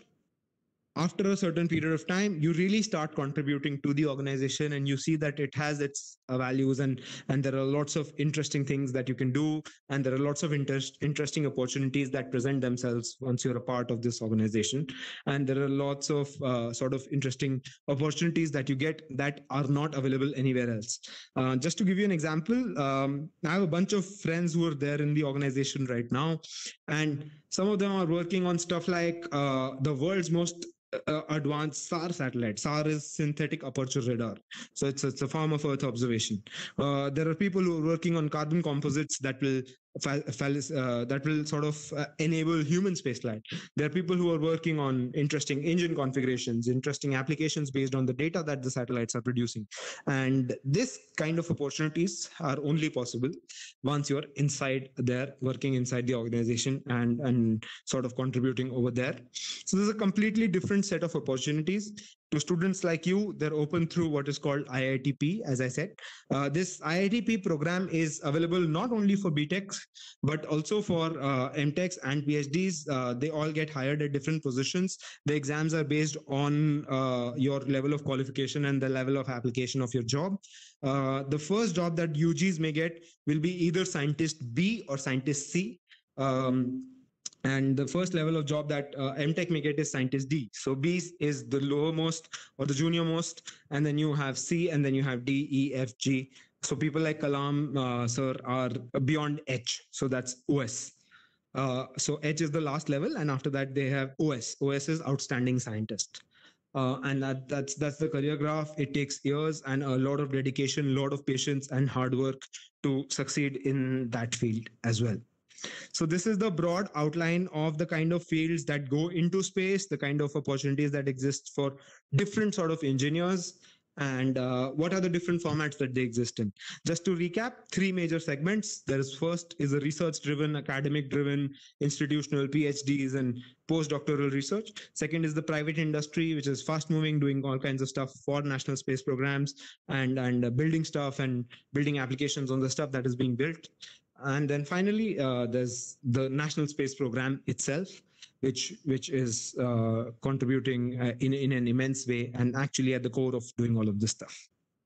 after a certain period of time, you really start contributing to the organization and you see that it has its uh, values, and and there are lots of interesting things that you can do, and there are lots of interest interesting opportunities that present themselves once you're a part of this organization. And there are lots of uh, sort of interesting opportunities that you get that are not available anywhere else. Uh, just to give you an example, um, I have a bunch of friends who are there in the organization right now, and some of them are working on stuff like uh, the world's most uh, advanced S A R satellite. S A R is synthetic aperture radar. So it's, it's a form of Earth observation. Uh, there are people who are working on carbon composites that will uh, that will sort of uh, enable human spaceflight. There are people who are working on interesting engine configurations, interesting applications based on the data that the satellites are producing. And this kind of opportunities are only possible once you're inside there, working inside the organization and, and sort of contributing over there. So there's a completely different set of opportunities. To students like you, they're open through what is called I I T P, as I said. Uh, this I I T P program is available not only for B Techs, but also for uh, M Techs and PhDs. Uh, they all get hired at different positions. The exams are based on uh, your level of qualification and the level of application of your job. Uh, the first job that U Gs may get will be either scientist B or scientist C. Um, and the first level of job that uh, M Tech may get is scientist D. So B is the lowermost or the junior most, and then you have C, and then you have D, E, F, G. So people like Kalam uh, sir are beyond H. So that's O S. Uh, so H is the last level, and after that they have O S. O S is outstanding scientist. Uh, and that, that's that's the career graph. It takes years and a lot of dedication, a lot of patience and hard work to succeed in that field as well. So this is the broad outline of the kind of fields that go into space, the kind of opportunities that exist for different sort of engineers, and uh, what are the different formats that they exist in. Just to recap, three major segments. There is first is a research-driven, academic-driven, institutional PhDs and postdoctoral research. Second is the private industry, which is fast-moving, doing all kinds of stuff for national space programs and, and uh, building stuff and building applications on the stuff that is being built. And then finally, uh, there's the National Space Program itself, which which is uh, contributing uh, in, in an immense way and actually at the core of doing all of this stuff.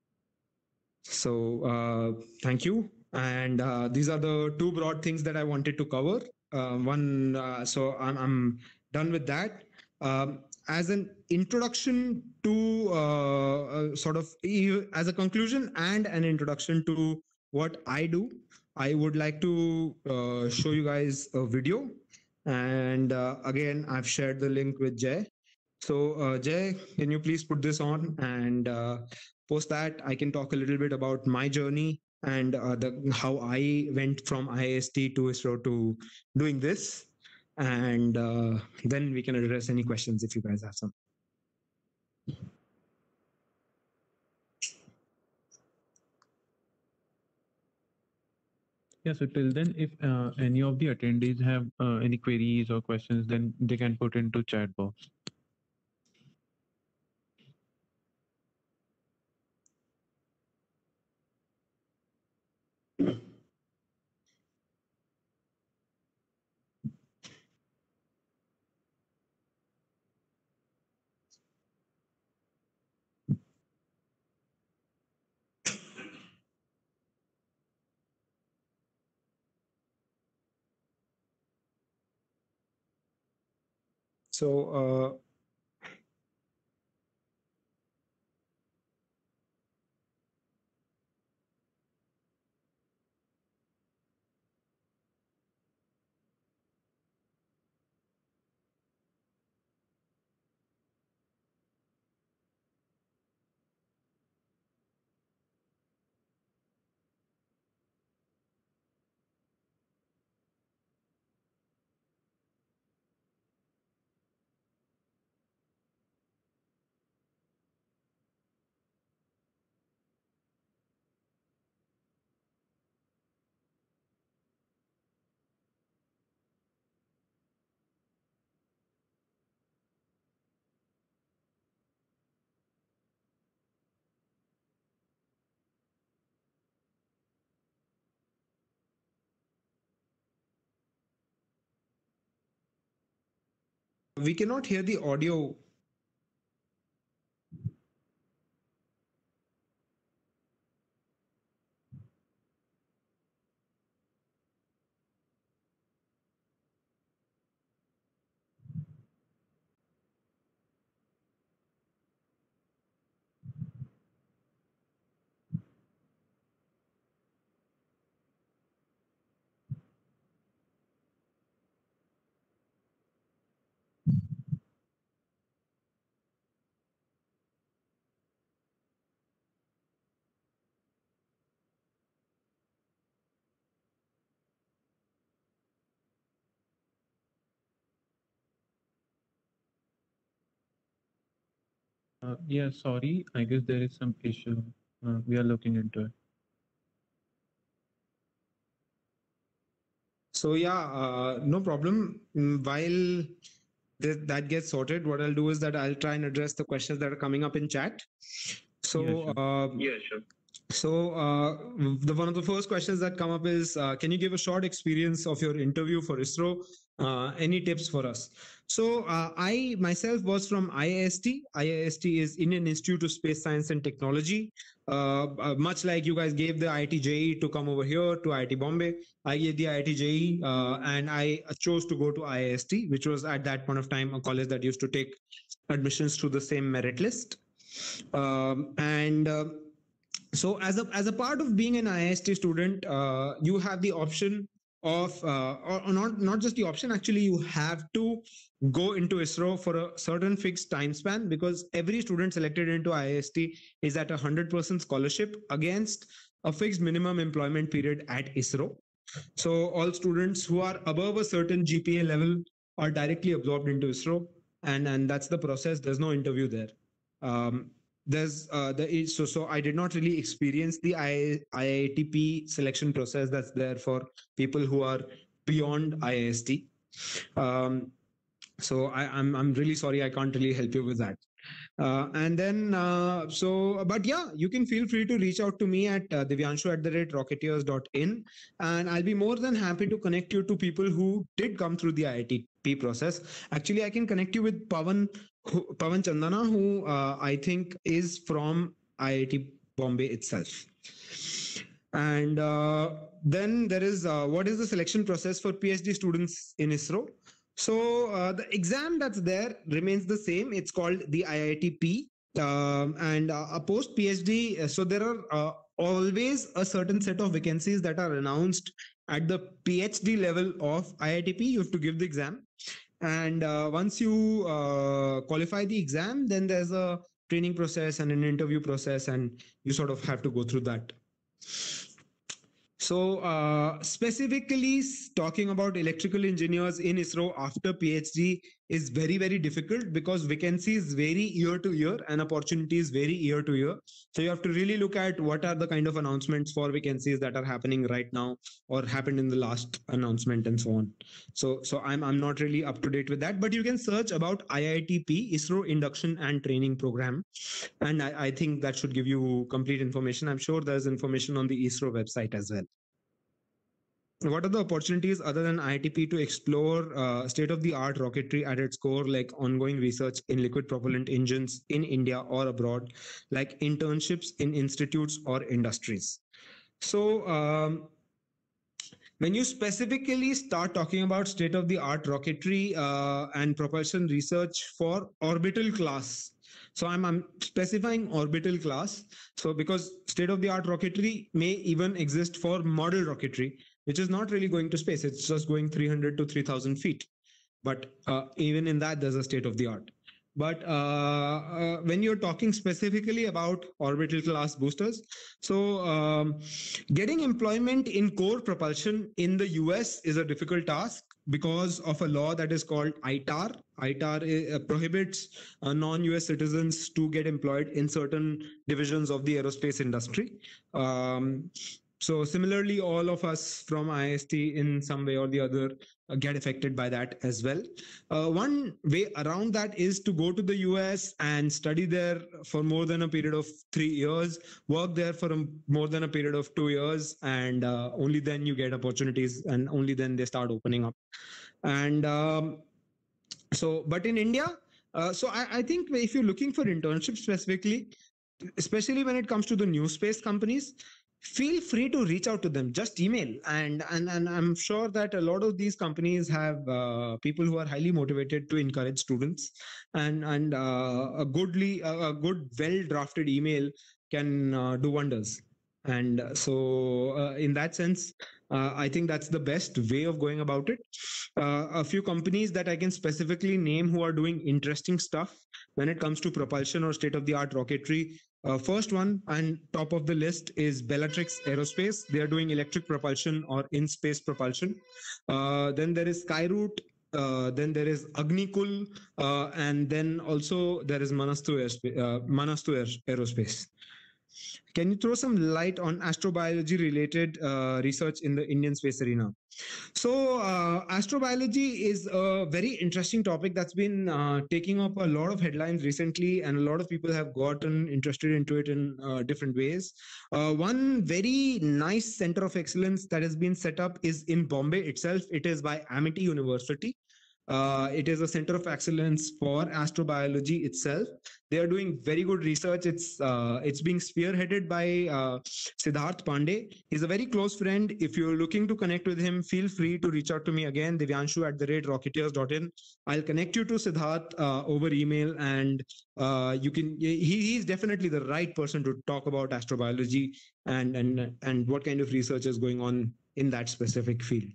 So uh, thank you. And uh, these are the two broad things that I wanted to cover. Uh, one, uh, so I'm, I'm done with that. Um, as an introduction to uh, uh, sort of, as a conclusion and an introduction to what I do, I would like to uh, show you guys a video. And uh, again, I've shared the link with Jay. So uh, Jay, can you please put this on, and uh, post that? I can talk a little bit about my journey and uh, the, how I went from I I S T to ISRO to doing this. And uh, then we can address any questions if you guys have some. Yeah, so till then, if uh, any of the attendees have uh, any queries or questions, then they can put into chat box. So uh, we cannot hear the audio. Uh, yeah, sorry. I guess there is some issue. Uh, we are looking into it. So yeah, uh, no problem. Mm, While th- that gets sorted, what I'll do is that I'll try and address the questions that are coming up in chat. So Yeah, sure. uh, Yeah, sure. so uh, the one of the first questions that come up is, uh, can you give a short experience of your interview for ISRO? Uh, any tips for us? So uh, I myself was from I I S T. I I S T is Indian Institute of Space Science and Technology. Uh, uh, much like you guys gave the I I T J E E to come over here to I I T Bombay, I gave the I I T J E E uh, and I chose to go to I I S T, which was at that point of time a college that used to take admissions to the same merit list. Um, and uh, so as a as a part of being an I I S T student, uh, you have the option of uh, or, or not not just the option, actually you have to go into ISRO for a certain fixed time span, because every student selected into I I S T is at a one hundred percent scholarship against a fixed minimum employment period at ISRO. So all students who are above a certain G P A level are directly absorbed into ISRO, and and that's the process. There's no interview there. Um, there's uh, the so so I did not really experience the I, IITP selection process that's there for people who are beyond I I S T. Um, so I, I'm I'm really sorry, I can't really help you with that. Uh, and then, uh, so, but yeah, you can feel free to reach out to me at uh, divyanshu at the rate rocketeers dot in, and I'll be more than happy to connect you to people who did come through the I I T P process. Actually, I can connect you with Pavan, who, Pavan Chandana, who uh, I think is from I I T Bombay itself. And uh, then there is uh, what is the selection process for PhD students in ISRO? So uh, the exam that's there remains the same. It's called the I I T P. Um, and uh, a post PhD, uh, so there are uh, always a certain set of vacancies that are announced at the PhD level of I I T P. You have to give the exam. And uh, once you uh, qualify the exam, then there's a training process and an interview process, and you sort of have to go through that. So uh, specifically talking about electrical engineers in ISRO after PhD is very, very difficult, because vacancies vary year to year and opportunities vary year to year. So you have to really look at what are the kind of announcements for vacancies that are happening right now or happened in the last announcement and so on. So, so I'm, I'm not really up to date with that, but you can search about I I T P, ISRO Induction and Training Program. And I, I think that should give you complete information. I'm sure there's information on the ISRO website as well. What are the opportunities other than I I T P to explore uh, state-of-the-art rocketry at its core, like ongoing research in liquid propellant engines in India or abroad, like internships in institutes or industries? So um, when you specifically start talking about state of the art rocketry uh, and propulsion research for orbital class, so I'm, I'm specifying orbital class. So because state of the art rocketry may even exist for model rocketry, which is not really going to space. It's just going three hundred to three thousand feet. But uh, even in that, there's a state of the art. But uh, uh, when you're talking specifically about orbital class boosters, so um, getting employment in core propulsion in the U S is a difficult task because of a law that is called I T A R. I T A R uh, prohibits uh, non-U S citizens to get employed in certain divisions of the aerospace industry. Um, so similarly, all of us from I S T in some way or the other uh, get affected by that as well. Uh, one way around that is to go to the U S and study there for more than a period of three years, work there for a, more than a period of two years, and uh, only then you get opportunities, and only then they start opening up. And um, so, but in India, uh, so I, I think if you're looking for internships specifically, especially when it comes to the new space companies, feel free to reach out to them. Just email, and and and I'm sure that a lot of these companies have uh, people who are highly motivated to encourage students, and and uh, a goodly a good well drafted email can uh, do wonders. And so uh, in that sense, uh, I think that's the best way of going about it. Uh, a few companies that I can specifically name who are doing interesting stuff when it comes to propulsion or state of the art rocketry. Uh, first one and top of the list is Bellatrix Aerospace. They are doing electric propulsion or in-space propulsion. Uh, then there is Skyroot. Uh, then there is Agnikul, uh, and then also there is Manastu Aerospace. Uh, Manastu Aerospace. Can you throw some light on astrobiology related uh, research in the Indian space arena? So uh, astrobiology is a very interesting topic that's been uh, taking up a lot of headlines recently, and a lot of people have gotten interested into it in uh, different ways. Uh, one very nice center of excellence that has been set up is in Bombay itself. It is by Amity University. Uh, it is a center of excellence for astrobiology itself. They are doing very good research. It's uh, it's being spearheaded by uh, Siddharth Pandey. He's a very close friend. If you're looking to connect with him, feel free to reach out to me again, Divyanshu at the rate rocketeers dot in. I'll connect you to Siddharth uh, over email, and uh, you can. He, he's definitely the right person to talk about astrobiology and and and what kind of research is going on in that specific field.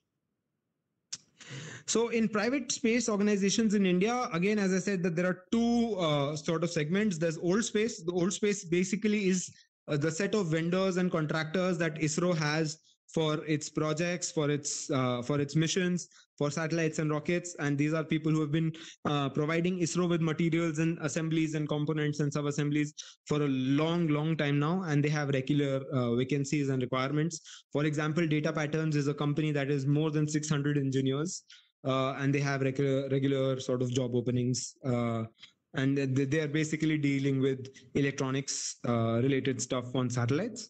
So in private space organizations in India, again, as I said, that there are two uh, sort of segments. There's old space. The old space basically is uh, the set of vendors and contractors that ISRO has for its projects, for its uh, for its missions, for satellites and rockets. And these are people who have been uh, providing ISRO with materials and assemblies and components and sub-assemblies for a long, long time now. And they have regular uh, vacancies and requirements. For example, Data Patterns is a company that is more than six hundred engineers. Uh, and they have regular, regular sort of job openings, uh, and they, they are basically dealing with electronics uh, related stuff on satellites.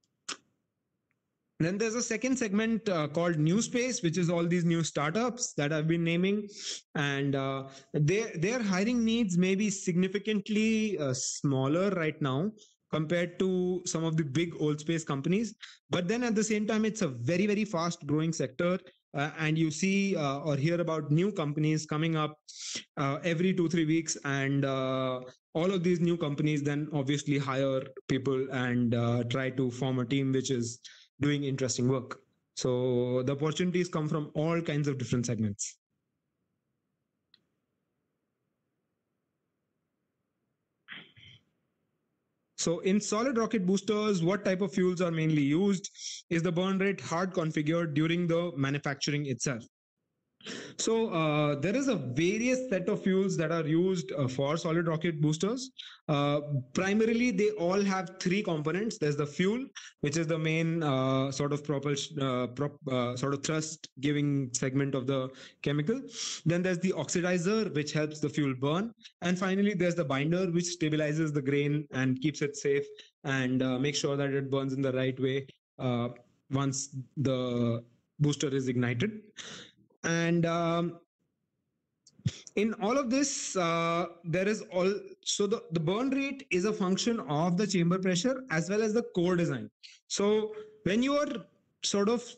Then there's a second segment uh, called New Space, which is all these new startups that I've been naming, and uh, their their hiring needs may be significantly uh, smaller right now compared to some of the big old space companies. But then at the same time, it's a very, very fast growing sector. Uh, and you see uh, or hear about new companies coming up uh, every two, three weeks. And uh, all of these new companies then obviously hire people and uh, try to form a team which is doing interesting work. So the opportunities come from all kinds of different segments. So in solid rocket boosters, what type of fuels are mainly used? Is the burn rate hard configured during the manufacturing itself? So uh, there is a various set of fuels that are used uh, for solid rocket boosters. Uh, primarily, they all have three components. There's the fuel, which is the main uh, sort of propulsion, uh, prop, uh, sort of thrust-giving segment of the chemical. Then there's the oxidizer, which helps the fuel burn. And finally, there's the binder, which stabilizes the grain and keeps it safe and uh, makes sure that it burns in the right way uh, once the booster is ignited. And um, in all of this, uh, there is all, so the, the burn rate is a function of the chamber pressure as well as the core design. So when you are sort of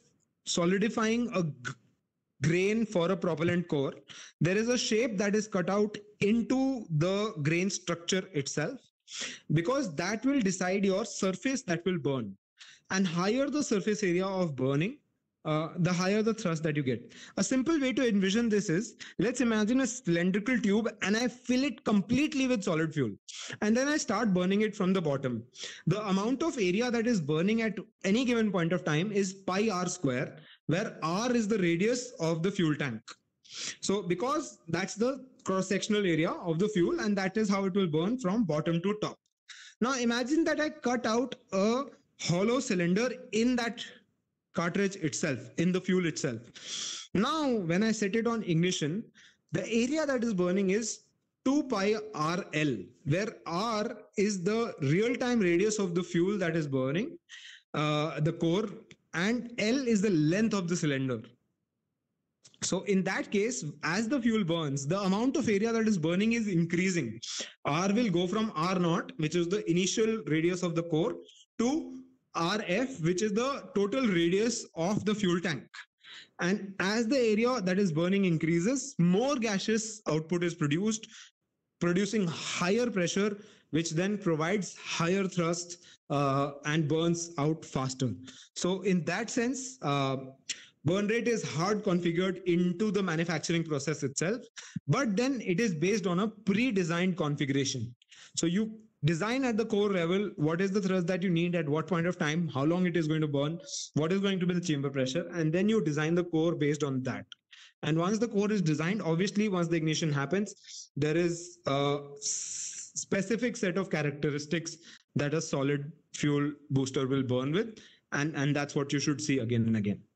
solidifying a g- grain for a propellant core, there is a shape that is cut out into the grain structure itself, because that will decide your surface that will burn. And higher the surface area of burning, uh, the higher the thrust that you get. A simple way to envision this is, let's imagine a cylindrical tube and I fill it completely with solid fuel. And then I start burning it from the bottom. The amount of area that is burning at any given point of time is pi r square, where r is the radius of the fuel tank. So because that's the cross-sectional area of the fuel, and that is how it will burn from bottom to top. Now imagine that I cut out a hollow cylinder in that cartridge itself, in the fuel itself. Now when I set it on ignition, the area that is burning is two pi R L, where R is the real-time radius of the fuel that is burning, uh, the core, and L is the length of the cylinder. So in that case, as the fuel burns, the amount of area that is burning is increasing. R will go from R naught, which is the initial radius of the core, to R F, which is the total radius of the fuel tank. And as the area that is burning increases, more gaseous output is produced, producing higher pressure, which then provides higher thrust uh, and burns out faster. So in that sense, uh, burn rate is hard configured into the manufacturing process itself, but then it is based on a pre-designed configuration. So you design at the core level what is the thrust that you need at what point of time, how long it is going to burn, what is going to be the chamber pressure, and then you design the core based on that. And once the core is designed, obviously once the ignition happens, there is a specific set of characteristics that a solid fuel booster will burn with, and, and that's what you should see again and again.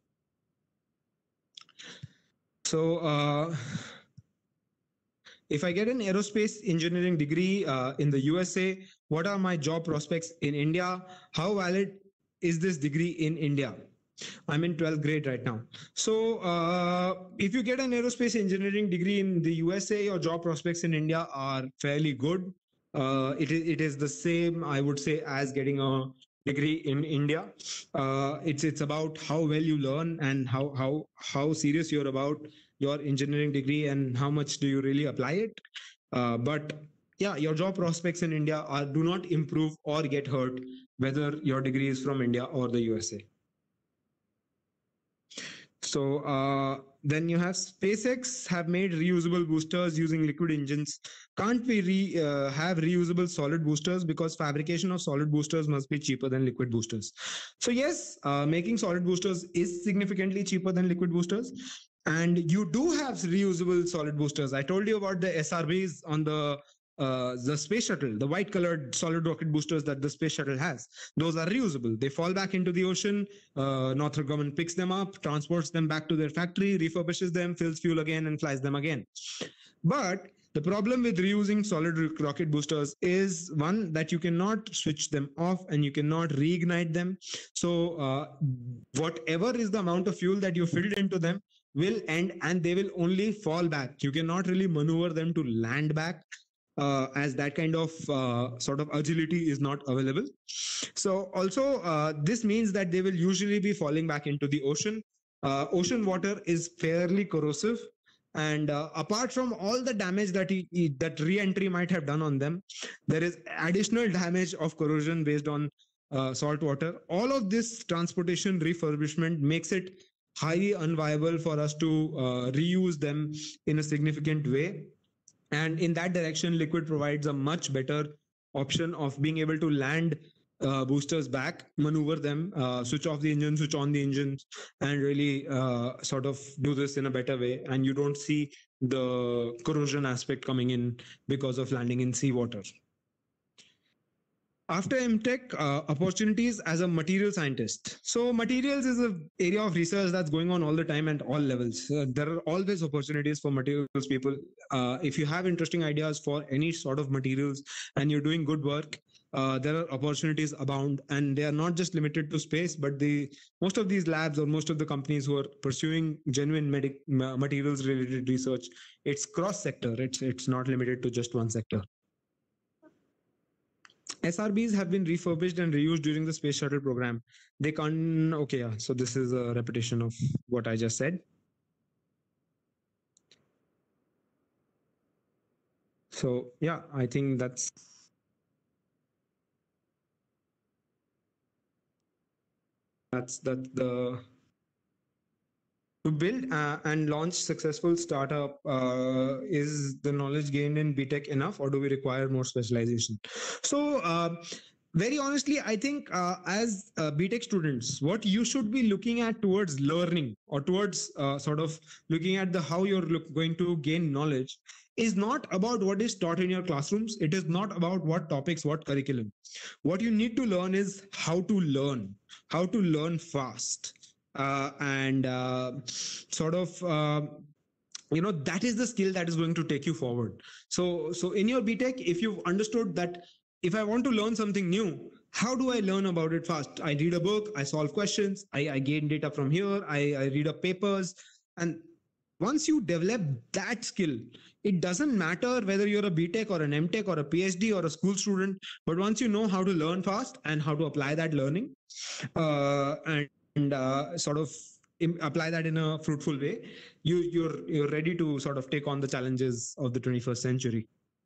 So uh, if I get an aerospace engineering degree uh, in the U S A, what are my job prospects in India? How valid is this degree in India? I'm in twelfth grade right now. So uh, if you get an aerospace engineering degree in the U S A, your job prospects in India are fairly good. Uh, it, is, it is the same, I would say, as getting a degree in India. Uh, it's it's about how well you learn and how how how serious you're about your engineering degree and how much do you really apply it. Uh, but yeah, your job prospects in India are do not improve or get hurt whether your degree is from India or the U S A. So uh, then you have SpaceX have made reusable boosters using liquid engines. Can't we re, uh, have reusable solid boosters, because fabrication of solid boosters must be cheaper than liquid boosters? So yes, uh, making solid boosters is significantly cheaper than liquid boosters. And you do have reusable solid boosters. I told you about the S R Bs on the Uh, the space shuttle, the white colored solid rocket boosters that the space shuttle has. Those are reusable. They fall back into the ocean. Uh, Northrop Grumman picks them up, transports them back to their factory, refurbishes them, fills fuel again, and flies them again. But the problem with reusing solid rocket boosters is, one, that you cannot switch them off and you cannot reignite them. So uh, whatever is the amount of fuel that you filled into them will end, and they will only fall back. You cannot really maneuver them to land back. Uh, as that kind of uh, sort of agility is not available. So also uh, this means that they will usually be falling back into the ocean. Uh, ocean water is fairly corrosive, and uh, apart from all the damage that he, he, that re-entry might have done on them, there is additional damage of corrosion based on uh, salt water. All of this transportation refurbishment makes it highly unviable for us to uh, reuse them in a significant way. And in that direction, Liquid provides a much better option of being able to land uh, boosters back, maneuver them, uh, switch off the engine, switch on the engines, and really uh, sort of do this in a better way. And you don't see the corrosion aspect coming in because of landing in seawater. After M Tech, uh, opportunities as a material scientist. So materials is an area of research that's going on all the time at all levels. Uh, there are always opportunities for materials people. Uh, if you have interesting ideas for any sort of materials and you're doing good work, uh, there are opportunities abound, and they are not just limited to space, but the most of these labs or most of the companies who are pursuing genuine medic, materials related research, it's cross sector. It's, it's not limited to just one sector. S R Bs have been refurbished and reused during the space shuttle program. They can't. Okay, yeah. So this is a repetition of what I just said. So yeah, I think that's that's that the to build uh, and launch successful startup. Uh, is the knowledge gained in B Tech enough, or do we require more specialization? So uh, very honestly, I think uh, as uh, B Tech students, what you should be looking at towards learning or towards uh, sort of looking at the how you're look, going to gain knowledge is not about what is taught in your classrooms. It is not about what topics, what curriculum. What you need to learn is how to learn, how to learn fast, uh, and uh, sort of. Uh, you know that is the skill that is going to take you forward. So so in your BTech, if you've understood that if I want to learn something new, how do I learn about it fast? I read a book, I solve questions, i, I gain data from here, I, I read up papers. And once you develop that skill, it doesn't matter whether you're a BTech or an MTech or a PhD or a school student, but once you know how to learn fast and how to apply that learning, uh, and, and uh, sort of im- apply that in a fruitful way, you you're you're ready to sort of take on the challenges of the twenty-first century.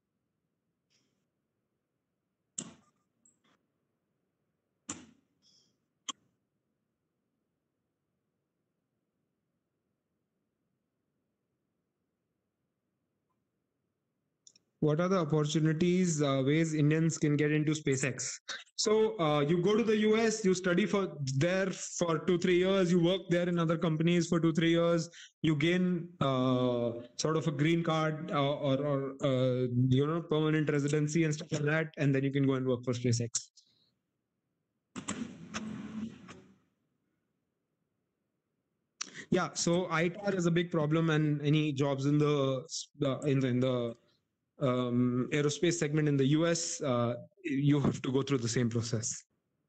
What are the opportunities, uh, ways Indians can get into SpaceX? So uh, you go to the U S, you study for there for two three years, you work there in other companies for two three years, you gain uh, sort of a green card, uh, or, or uh, you know permanent residency and stuff like that, and then you can go and work for SpaceX. Yeah, so I T A R is a big problem, and any jobs in the uh, in the, in the um, aerospace segment in the U S, uh, you have to go through the same process.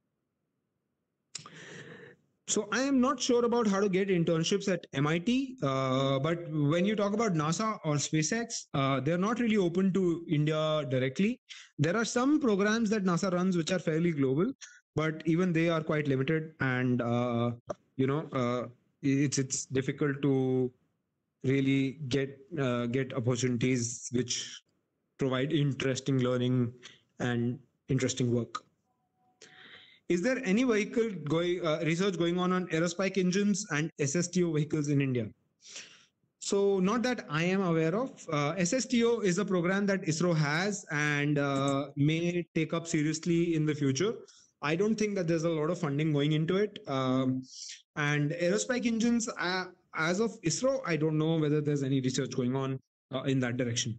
So I am not sure about how to get internships at M I T, uh, but when you talk about NASA or SpaceX, uh, they're not really open to India directly. There are some programs that NASA runs which are fairly global, but even they are quite limited, and uh, you know uh, it's it's difficult to really get uh, get opportunities which provide interesting learning and interesting work. Is there any vehicle going uh, research going on on aerospike engines and S S T O vehicles in India? So not that I am aware of. Uh, S S T O is a program that ISRO has and uh, may take up seriously in the future. I don't think that there's a lot of funding going into it. Um, and aerospike engines, uh, as of ISRO, I don't know whether there's any research going on uh, in that direction.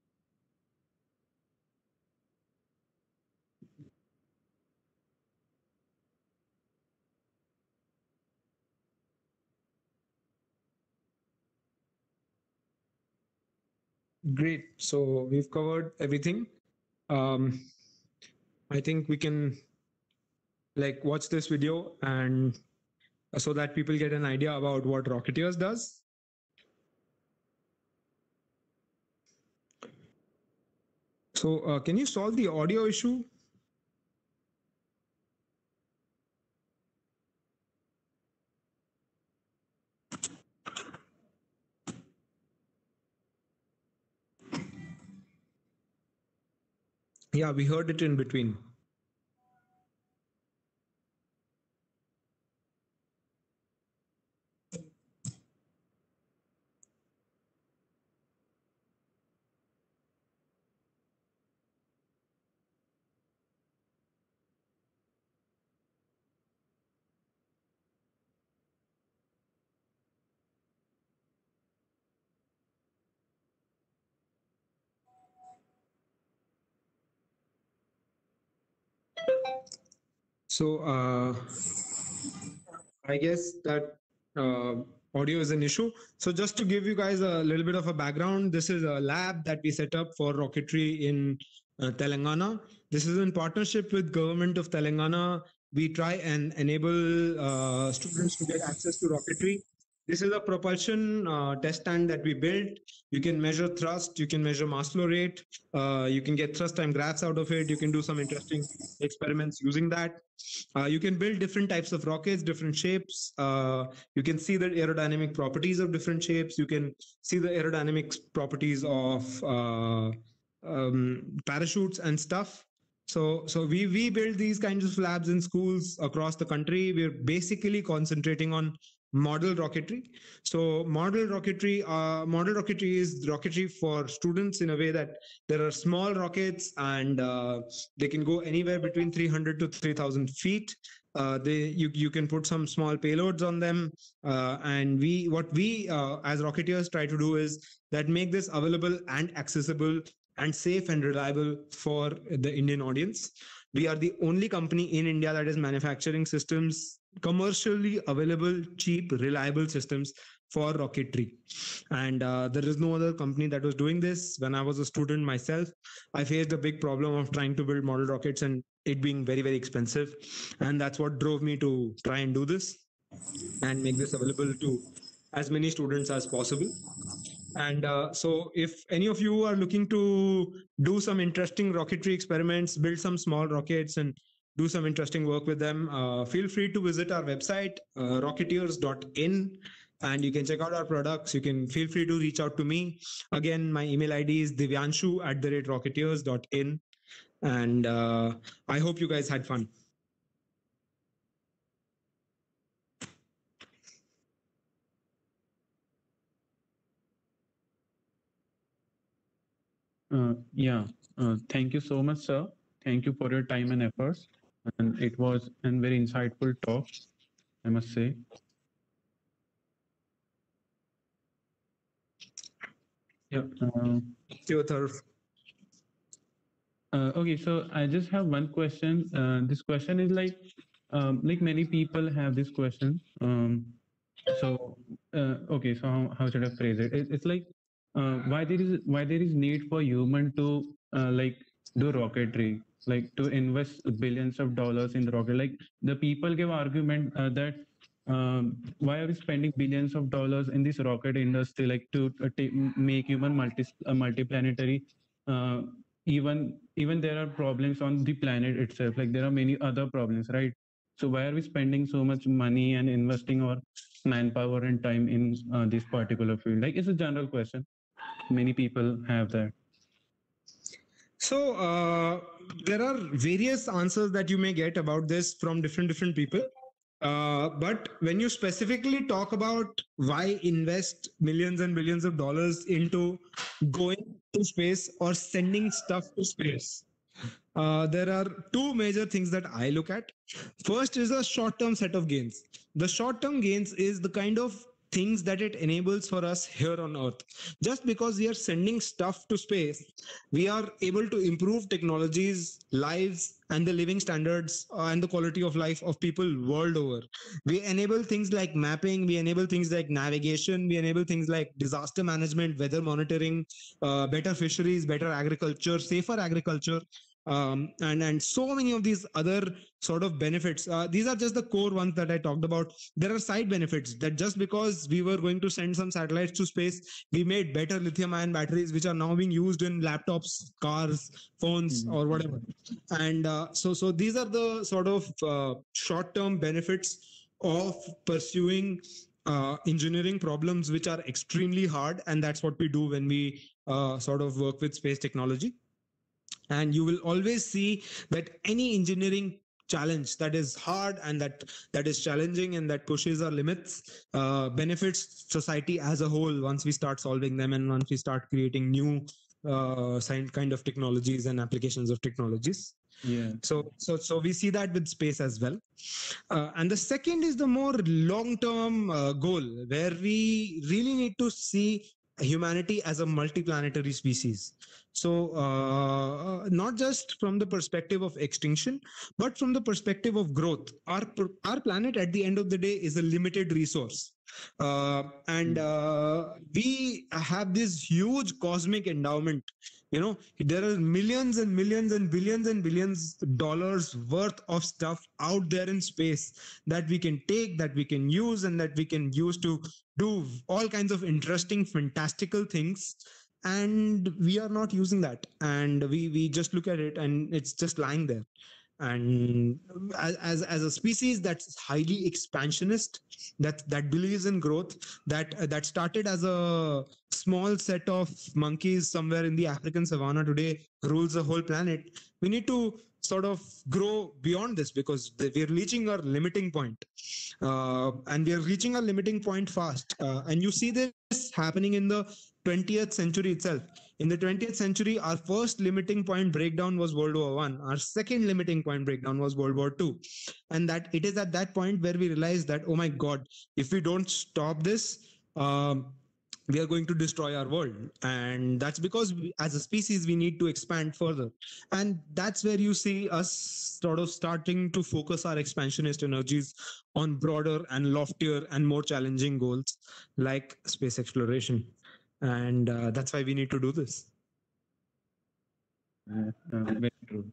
Great. So we've covered everything. Um, I think we can like watch this video and uh, so that people get an idea about what Rocketeers does. So uh, can you solve the audio issue? Yeah, we heard it in between. So uh, I guess that uh, audio is an issue. So just to give you guys a little bit of a background, this is a lab that we set up for rocketry in uh, Telangana. This is in partnership with government of Telangana. We try and enable uh, students to get access to rocketry. This is a propulsion uh, test stand that we built. You can measure thrust, you can measure mass flow rate, uh, you can get thrust time graphs out of it. You can do some interesting experiments using that. Uh, you can build different types of rockets, different shapes. Uh, you can see the aerodynamic properties of different shapes. You can see the aerodynamic properties of uh, um, parachutes and stuff. So, so we we build these kinds of labs in schools across the country. We're basically concentrating on model rocketry. So, model rocketry, uh, model rocketry is rocketry for students in a way that there are small rockets and uh, they can go anywhere between three hundred to three thousand feet. Uh, they you you can put some small payloads on them, uh, and we what we uh, as rocketeers try to do is that make this available and accessible and safe and reliable for the Indian audience. We are the only company in India that is manufacturing systems, commercially available, cheap, reliable systems for rocketry. And uh, there is no other company that was doing this. When I was a student myself, I faced a big problem of trying to build model rockets and it being very, very expensive. And that's what drove me to try and do this and make this available to as many students as possible. And uh, so if any of you are looking to do some interesting rocketry experiments, build some small rockets and do some interesting work with them, uh, feel free to visit our website, uh, rocketeers dot in, and you can check out our products. You can feel free to reach out to me. Again, my email I D is divyanshu at the rate rocketeers dot in. And uh, I hope you guys had fun. Uh, yeah, uh, thank you so much, sir. Thank you for your time and efforts. And it was a very insightful talk, I must say. Yeah. Uh, Your turf. uh, okay, so I just have one question. Uh, this question is like, um, like many people have this question. Um, so, uh, okay, so how, how should I phrase it? it it's like, uh, why there is why there is need for human to uh, like do rocketry, like to invest billions of dollars in the rocket. Like the people give argument uh, that um, why are we spending billions of dollars in this rocket industry, like to uh, ta- make human multi uh, multiplanetary. Uh, even even there are problems on the planet itself. Like there are many other problems, right? So why are we spending so much money and investing our manpower and time in uh, this particular field? Like it's a general question. Many people have that. So uh, there are various answers that you may get about this from different different people. Uh, but when you specifically talk about why invest millions and billions of dollars into going to space or sending stuff to space, uh, there are two major things that I look at. First is a short term set of gains. The short term gains is the kind of things that it enables for us here on Earth. Just because we are sending stuff to space, we are able to improve technologies, lives, and the living standards uh, and the quality of life of people world over. We enable things like mapping, we enable things like navigation, we enable things like disaster management, weather monitoring, uh, better fisheries, better agriculture, safer agriculture, um, and and so many of these other sort of benefits. Uh, these are just the core ones that I talked about. There are side benefits that just because we were going to send some satellites to space, we made better lithium ion batteries, which are now being used in laptops, cars, phones, Mhm. or whatever. And uh, so, so these are the sort of uh, short-term benefits of pursuing uh, engineering problems, which are extremely hard. And that's what we do when we uh, sort of work with space technology. And you will always see that any engineering challenge that is hard and that that is challenging and that pushes our limits uh, benefits society as a whole once we start solving them and once we start creating new uh, kind of technologies and applications of technologies. Yeah. So, so, so we see that with space as well. Uh, and the second is the more long-term uh, goal, where we really need to see humanity as a multiplanetary species. So, uh, not just from the perspective of extinction, but from the perspective of growth. Our our planet, at the end of the day, is a limited resource. uh, and uh, we have this huge cosmic endowment. You know, there are millions and millions and billions and billions dollars worth of stuff out there in space that we can take, that we can use, and that we can use to do all kinds of interesting, fantastical things. And we are not using that, and we we just look at it and it's just lying there. And as as, as a species that's highly expansionist, that that believes in growth, that uh, that started as a small set of monkeys somewhere in the African savanna, today rules the whole planet. We need to sort of grow beyond this, because we're reaching our limiting point, uh, and we're reaching a limiting point fast. Uh, and you see this happening in the twentieth century itself. In the twentieth century, our first limiting point breakdown was World War One. Our second limiting point breakdown was World War Two. And that it is at that point where we realize that, oh my God, if we don't stop this, um, we are going to destroy our world. And that's because we, as a species, we need to expand further. And that's where you see us sort of starting to focus our expansionist energies on broader and loftier and more challenging goals like space exploration. And uh, that's why we need to do this. Uh, uh, very true.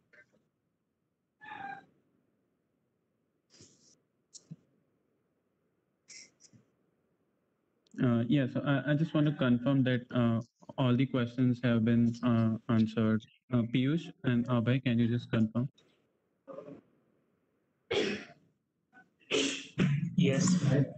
Uh, yeah, so I, I just want to confirm that uh, all the questions have been uh, answered. Uh, Piyush and Abhay, can you just confirm? Yes.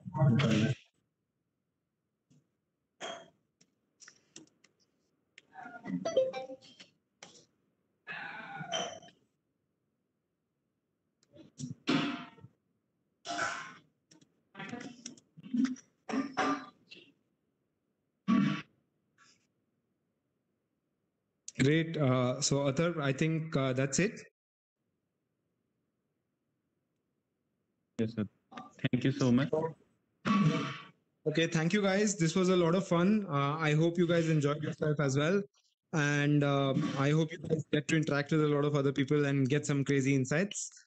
Great. Uh, so, Athar, I think uh, that's it. Yes, sir. Thank you so much. Okay, thank you guys. This was a lot of fun. Uh, I hope you guys enjoyed yourself as well. And um I hope you guys get to interact with a lot of other people and get some crazy insights.